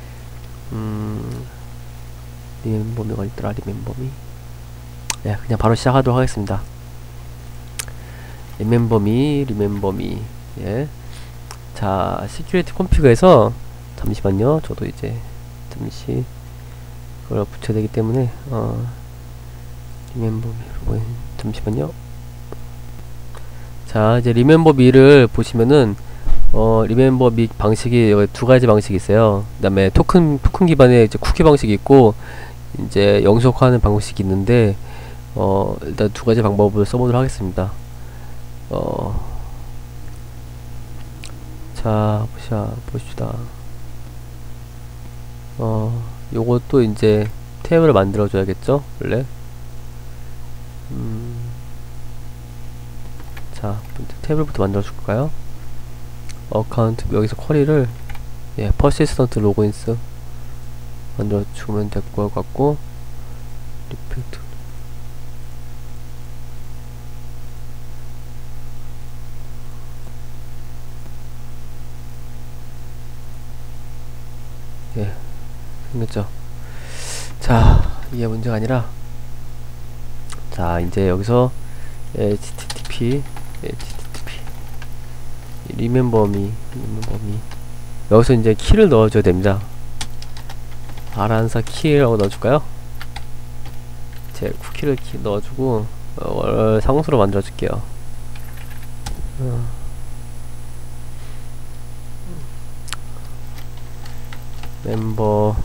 리멤버미가 있더라, 리멤버미. 예, 그냥 바로 시작하도록 하겠습니다. 리멤버미. 예. 자, 시큐리티 콤피그에서, 잠시만요. 저도 이제, 잠시, 그걸 붙여야 되기 때문에, 리멤버미, 잠시만요. 자, 이제 리멤버미를 보시면은, 리멤버미 방식이, 여기 두 가지 방식이 있어요. 그 다음에 토큰 기반의 이제 쿠키 방식이 있고, 이제 영속화하는 방식이 있는데, 일단 두 가지 방법을 써보도록 하겠습니다. 자, 보시다. 요것도 이제 탭을 만들어줘야겠죠? 원래. 자, 탭을부터 만들어줄까요? 어카운트, 여기서 쿼리를, 예, 퍼시스턴트 로그인스 만들어주면 될 것 같고, 리피트. 예, 생겼죠? 자, 이게 문제가 아니라, 자, 이제 여기서 http 리멤버미 여기서 이제 키를 넣어줘야 됩니다. 아란사 키라고 넣어줄까요? 제 쿠키를 넣어주고 상수로 만들어줄게요. 멤버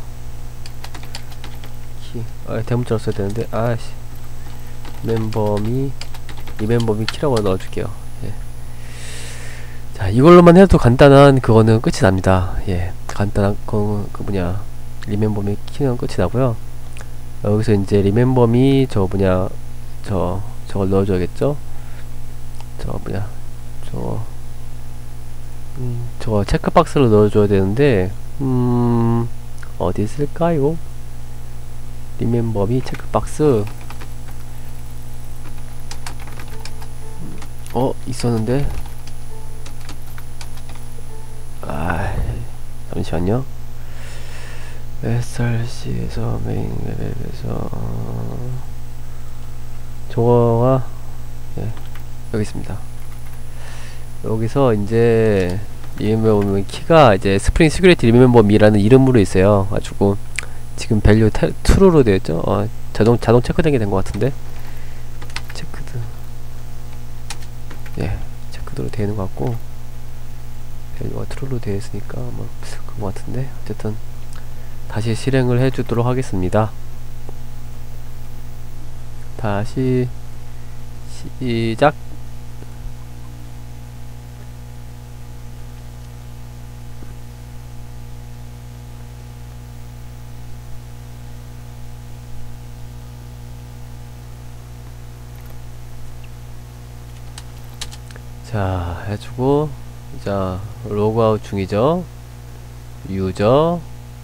키 대문자로 써야 되는데 아씨 멤버미 리멤버미 키라고 넣어줄게요. 예. 자 이걸로만 해도 간단한 그거는 끝이 납니다. 예 간단한 그 뭐냐 리멤버미 키는 끝이 나고요. 여기서 이제 리멤버미 저 뭐냐 저걸 넣어줘야겠죠. 저 뭐냐 저거 체크박스로 넣어줘야 되는데 어디 있을까요? 리멤버미 체크박스 있었는데 잠시만요. SRC에서 메인 웹에서 저거가 여기 있습니다. 여기서 이제 리멤버 키가 이제 스프링 시큐리티 리멤버 미라는 이름으로 있어요. 가지고 지금 밸류 true로 되어있죠. 자동 체크된 게 된 것 같은데 체크드 체크드로 되어 있는 것 같고 밸류가 true로 되어 있으니까 뭐 그런 것 같은데 어쨌든 다시 실행을 해주도록 하겠습니다. 다시 시작. 자 해주고 자 로그아웃 중이죠. 유저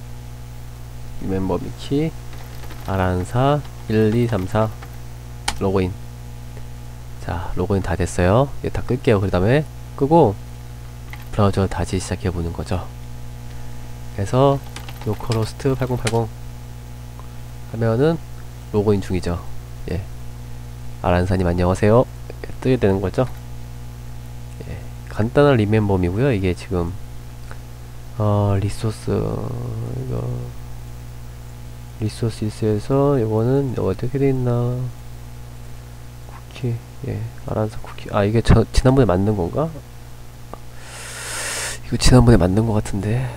리멤버미 키 아란사 1234 로그인. 자 로그인 다 됐어요. 이제 다 끌게요. 그 다음에 끄고 브라우저 다시 시작해 보는 거죠. 그래서 로컬호스트 8080 하면은 로그인 중이죠. 예 아란사님 안녕하세요 뜨게 되는 거죠. 예 간단한 리멤버미고요. 이게 지금 리소스 이거 리소스에서 이거는 어떻게 돼 있나 쿠키 아란사 쿠키 이게 지난번에 만든 건가? 이거 지난번에 만든 것 같은데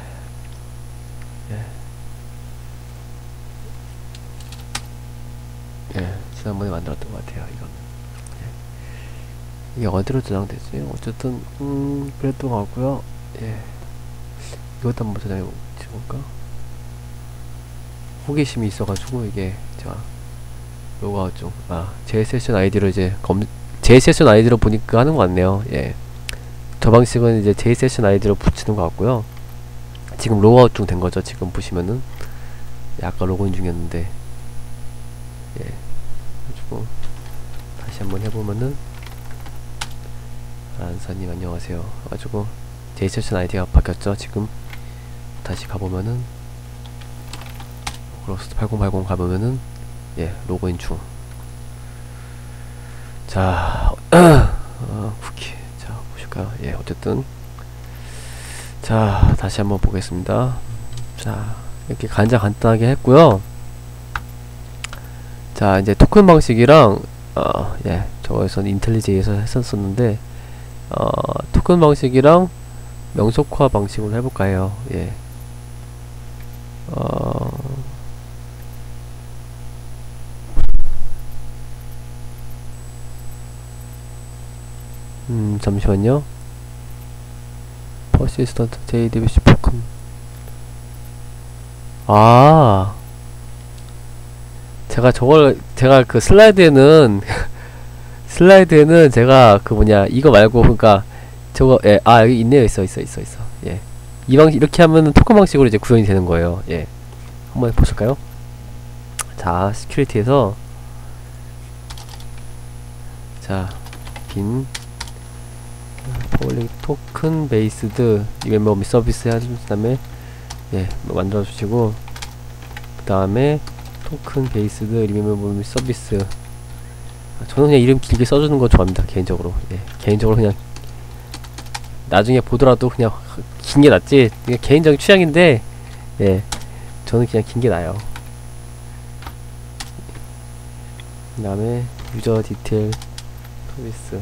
지난번에 만들었던 것 같아요. 이거는 이게 어디로 저장되지? 어쨌든 그랬던 것 같고요. 이것도 한번 저장해 볼까? 호기심이 있어가지고 이게 제가 로그아웃 좀 제 세션 아이디로 이제 제 세션 아이디로 보니까 하는 것 같네요. 저 방식은 이제 제 세션 아이디로 붙이는 것 같고요. 지금 로그아웃 중 된 거죠. 지금 보시면은 아까 로그인 중이었는데 가지고 다시 한번 해보면은 안사님 안녕하세요. 가지고 제 세션 아이디가 바뀌었죠. 지금 다시 가보면은 로스트 8080 가보면은 로그인 중. 자 쿠키 자 보실까요? 어쨌든 자 다시 한번 보겠습니다. 자 이렇게 간단하게 했고요. 자 이제 토큰 방식이랑 저거에서는 인텔리제이에서 했었었는데 토큰 방식이랑 명속화 방식으로 해볼까 해요. 잠시만요. 퍼시스턴트 JDBC 토큰 제가 그 슬라이드에는 제가 그 뭐냐 이거 말고 그러니까 저거 여기 있네요. 있어. 이 방식 이렇게 하면은 토큰 방식으로 이제 구현이 되는 거예요. 한번 보실까요? 자 시큐리티에서 자 빈 퍼블릭 토큰 베이스드 리멤버미 서비스 해준 다음에 만들어 주시고 그 다음에 토큰 베이스드 리멤버미 서비스 저는 그냥 이름 길게 써주는 거 좋아합니다. 개인적으로 개인적으로 그냥 나중에 보더라도 그냥 긴 게 낫지 그냥 개인적인 취향인데 저는 그냥 긴 게 나아요. 그 다음에 유저 디테일 서비스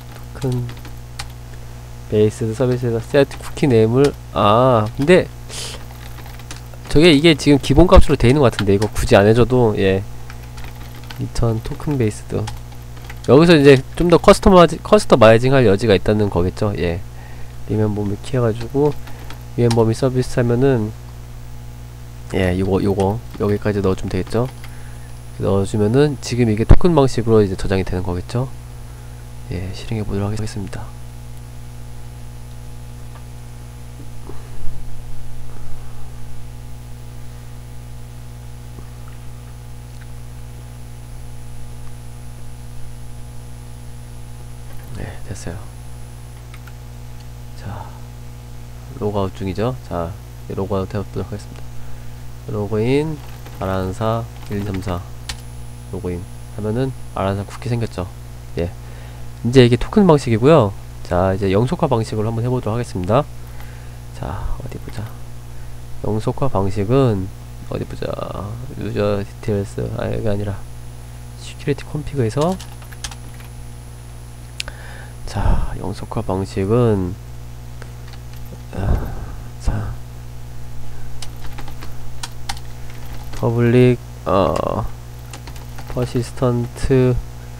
토큰 베이스드 서비스에서 세트 쿠키 네임을 근데 저게 이게 지금 기본 값으로 돼 있는 것 같은데 이거 굳이 안 해줘도 예 리턴 토큰 베이스드 여기서 이제 좀 더 커스터마이징 할 여지가 있다는 거겠죠. 예 리멤버미 키 해가지고 리멤버미 서비스 하면은 예 요거 여기까지 넣어주면 되겠죠. 넣어주면은 지금 이게 토큰 방식으로 이제 저장이 되는 거겠죠. 예 실행해 보도록 하겠습니다. 네 됐어요. 자 로그아웃 중이죠. 자 로그아웃 해보도록 하겠습니다. 로그인 아란사 1234 로그인 하면은 아란사 쿠키 생겼죠. 예 이제 이게 토큰 방식이고요. 자 이제 영속화 방식으로 한번 해보도록 하겠습니다. 자 어디 보자. 영속화 방식은 어디 보자. 유저 디테일스 이게 아니라 시큐리티 콘피그에서 자 영속화 방식은 자 퍼블릭 퍼시스턴트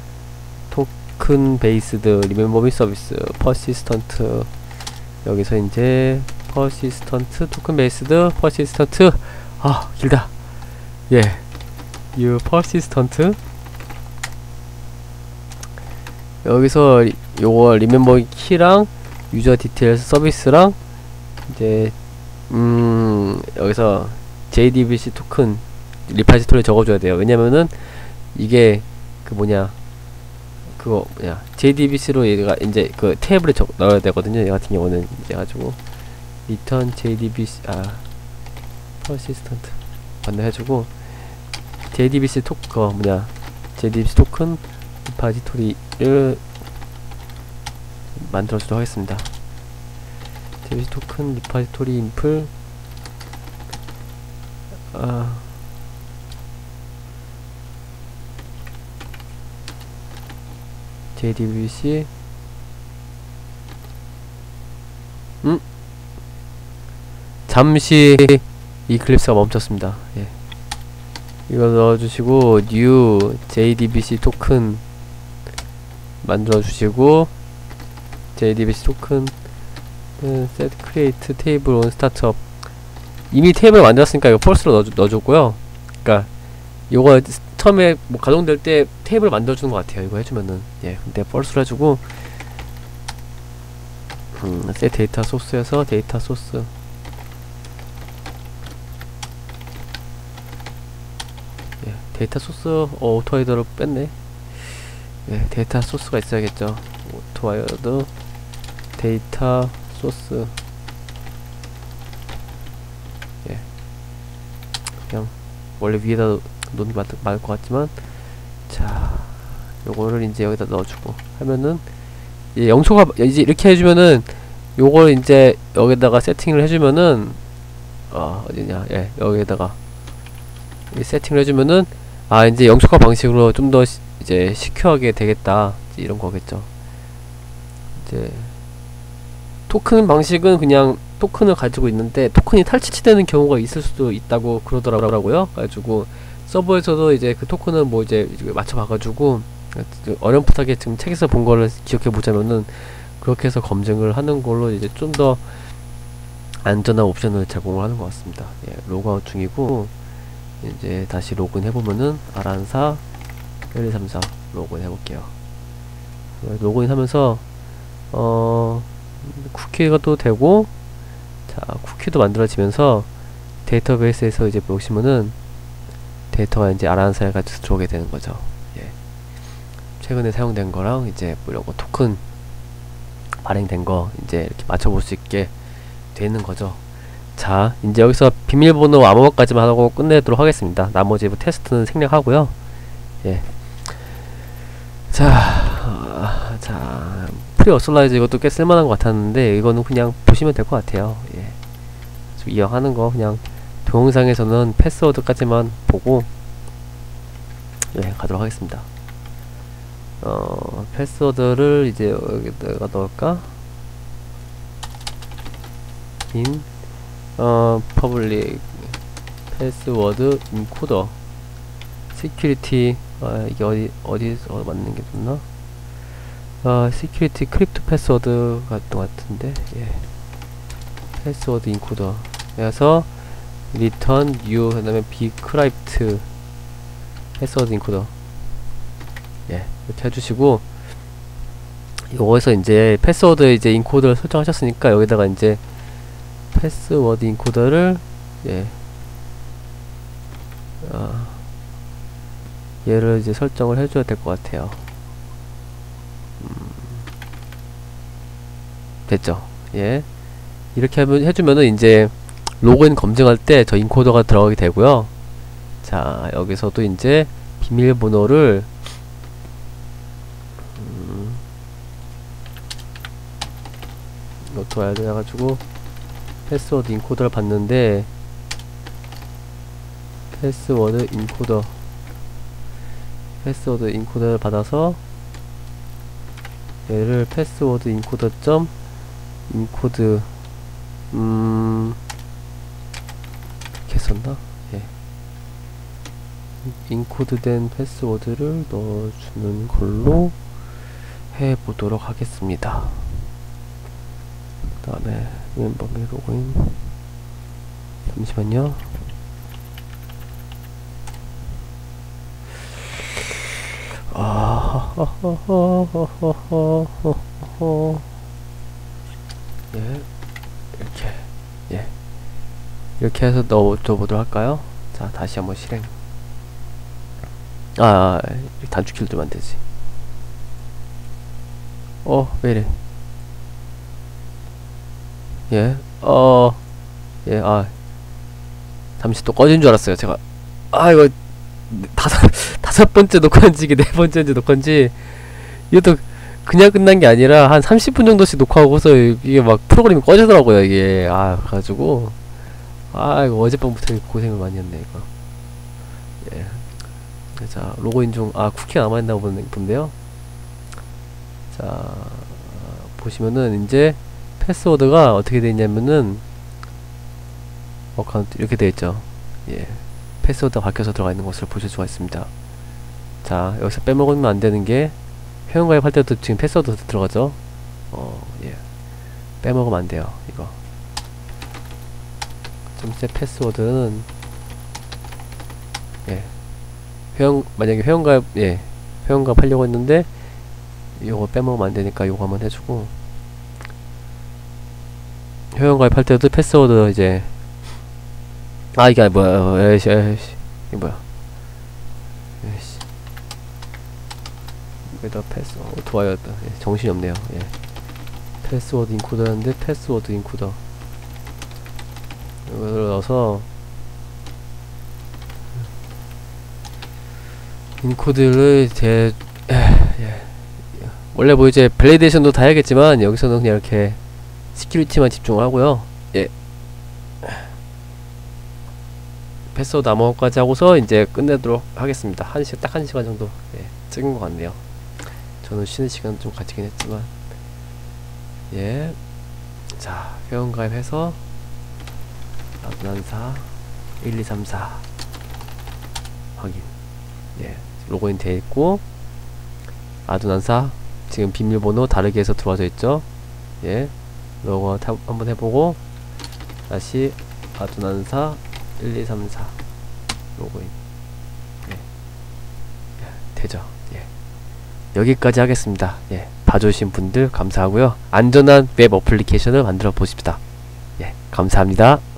토큰 베이스드 리멤버미 서비스 퍼시스턴트 여기서 이제 퍼시스턴트 토큰 베이스드 퍼시스턴트 길다. 예 유 퍼시스턴트 여기서 요거 리멤버 키랑 유저 디테일 서비스랑 이제 여기서 JDBC 토큰 리파지토리에 적어줘야 돼요. 왜냐면은 이게 그거 뭐냐 JDBC로 얘가 이제 그 테이블에 넣어야 되거든요. 얘 같은 경우는 이제 가지고 return JDBC persistent 반대해주고 JDBC JDBC 토큰 리파지토리를 만들어주도록 하겠습니다. JDBC 토큰 리파지토리 인플 JDBC 잠시 이클립스가 멈췄습니다. 예. 이거 넣어주시고 new JDBC 토큰 만들어주시고 JDBC 토큰 set create table on startup 이미 테이블 만들었으니까 이거 펄스로 넣어줬고요. 그니까 요거 처음에 뭐 가동될 때 테이블 만들어주는 것 같아요. 이거 해주면은 예 근데 펄스로 해주고 set 데이터 소스에서 데이터 소스 예 데이터 소스 오토와이더로 뺐네. 예 데이터 소스가 있어야겠죠. 오토와이더 데이터 소스 예 그냥 원래 위에다 놓는 게 맞을 것 같지만 자 요거를 이제 여기다 넣어주고 하면은 이제 영소가 이제 이렇게 해주면은 요걸 이제 여기다가 세팅을 해주면은 어디냐 예 여기에다가 세팅을 해주면은 이제 영속화 방식으로 좀 더 이제 시큐어하게 되겠다 이런 거겠죠. 이제 토큰 방식은 그냥 토큰을 가지고 있는데 토큰이 탈취되는 경우가 있을 수도 있다고 그러더라고요. 그래가지고 서버에서도 이제 그 토큰을 뭐 이제 맞춰봐가지고 어렴풋하게 지금 책에서 본 거를 기억해 보자면은 그렇게 해서 검증을 하는 걸로 이제 좀 더 안전한 옵션을 제공을 하는 것 같습니다. 예, 로그아웃 중이고 이제 다시 로그인 해보면은 아란사 1234 로그인 해볼게요. 로그인 하면서 쿠키가 또 되고 자 쿠키도 만들어지면서 데이터베이스에서 이제 보시면은 데이터가 이제 아란사에 같이 들어오게 되는 거죠. 예. 최근에 사용된 거랑 이제 뭐 이런 거 토큰 발행된 거 이제 이렇게 맞춰볼 수 있게 되는 거죠. 자 이제 여기서 비밀번호 암호화까지만 하고 끝내도록 하겠습니다. 나머지 뭐 테스트는 생략하고요. 예. 자 프리어설라이즈 이것도 꽤 쓸만한 것 같았는데 이거는 그냥 보시면 될 것 같아요. 예. 좀 이왕하는 거 그냥 동영상에서는 패스워드까지만 보고 예 가도록 하겠습니다. 패스워드를 이제 여기다가 넣을까? in public 패스워드 인코더 시큐리티 이게 어디서 맞는 게 좋나? 시큐리티 크립토 패스워드 같은 것 같은데, 예. 패스워드 인코더 그래서 return new 그 다음에 bcrypt 패스워드 인코더, 예, 이렇게 해주시고, 여기서 이제 패스워드 이제 인코더를 설정하셨으니까 여기다가 이제 패스워드 인코더를, 예, 얘를 이제 설정을 해줘야 될 것 같아요. 됐죠? 예, 이렇게 해주면은 이제 로그인 검증할 때 저 인코더가 들어가게 되고요. 자, 여기서도 이제 비밀번호를 노트 와야 돼가지고 패스워드 인코더를 받는데, 패스워드 인코더를 받아서 얘를 패스워드 인코더 점 인코드 이렇게 썼나? 예. 인코드된 패스워드를 넣어주는 걸로 해보도록 하겠습니다. 그 다음에 멤버미 로그인, 잠시만요. 예, 이렇게, 예, 이렇게 해서 넣어보도록 할까요? 자, 다시 한번 실행. 단축키를 두면 안되지. 왜이래. 예, 예, 잠시 또 꺼진 줄 알았어요, 제가. 이거, 다섯 번째 녹화인지, 이게 네 번째인지 녹화인지, 이것도 그냥 끝난 게 아니라, 한 30분 정도씩 녹화하고서, 이게 막 프로그램이 꺼지더라고요, 이게. 그래가지고, 이거 어젯밤부터 고생을 많이 했네, 이거. 예. 자, 로그인 중, 쿠키가 남아있나 본데요. 자, 보시면은, 이제, 패스워드가 어떻게 되어 있냐면은, 어카운트, 이렇게 되어 있죠. 예. 패스워드가 바뀌어서 들어가 있는 것을 보실 수가 있습니다. 자, 여기서 빼먹으면 안 되는 게, 회원가입 할 때도 지금 패스워드 들어가죠. 예. 빼먹으면 안 돼요, 이거. 점셋 패스워드는, 예. 만약에 회원가입, 예. 회원가입 하려고 했는데, 요거 빼먹으면 안 되니까 요거 한번 해주고, 회원가입 할 때도 패스워드 이제, 이게 뭐야, 에이씨, 이게 뭐야. 에이씨. 여기다 좋아요. 예, 정신이 없네요. 예. 패스워드 인코더였는데, 패스워드 인코더. 이거를 넣어서, 인코드를 예. 원래 뭐 이제 밸리데이션도 다 해야겠지만, 여기서는 그냥 이렇게 시큐리티만 집중하고요. 예. 패스워드 암호까지 하고서 이제 끝내도록 하겠습니다. 딱 1시간 정도, 예, 찍은 것 같네요. 저는 쉬는 시간 좀 가지긴 했지만, 예. 자, 회원가입해서 아둔한사 1234 확인. 예, 로그인 돼 있고, 아둔한사 지금 비밀번호 다르게 해서 들어와져 있죠. 예, 로그 한번 해보고 다시 아둔한사 1234 로그인. 예. 되죠. 예. 여기까지 하겠습니다. 예. 봐주신 분들 감사하고요. 안전한 웹 어플리케이션을 만들어 보십시다. 예. 감사합니다.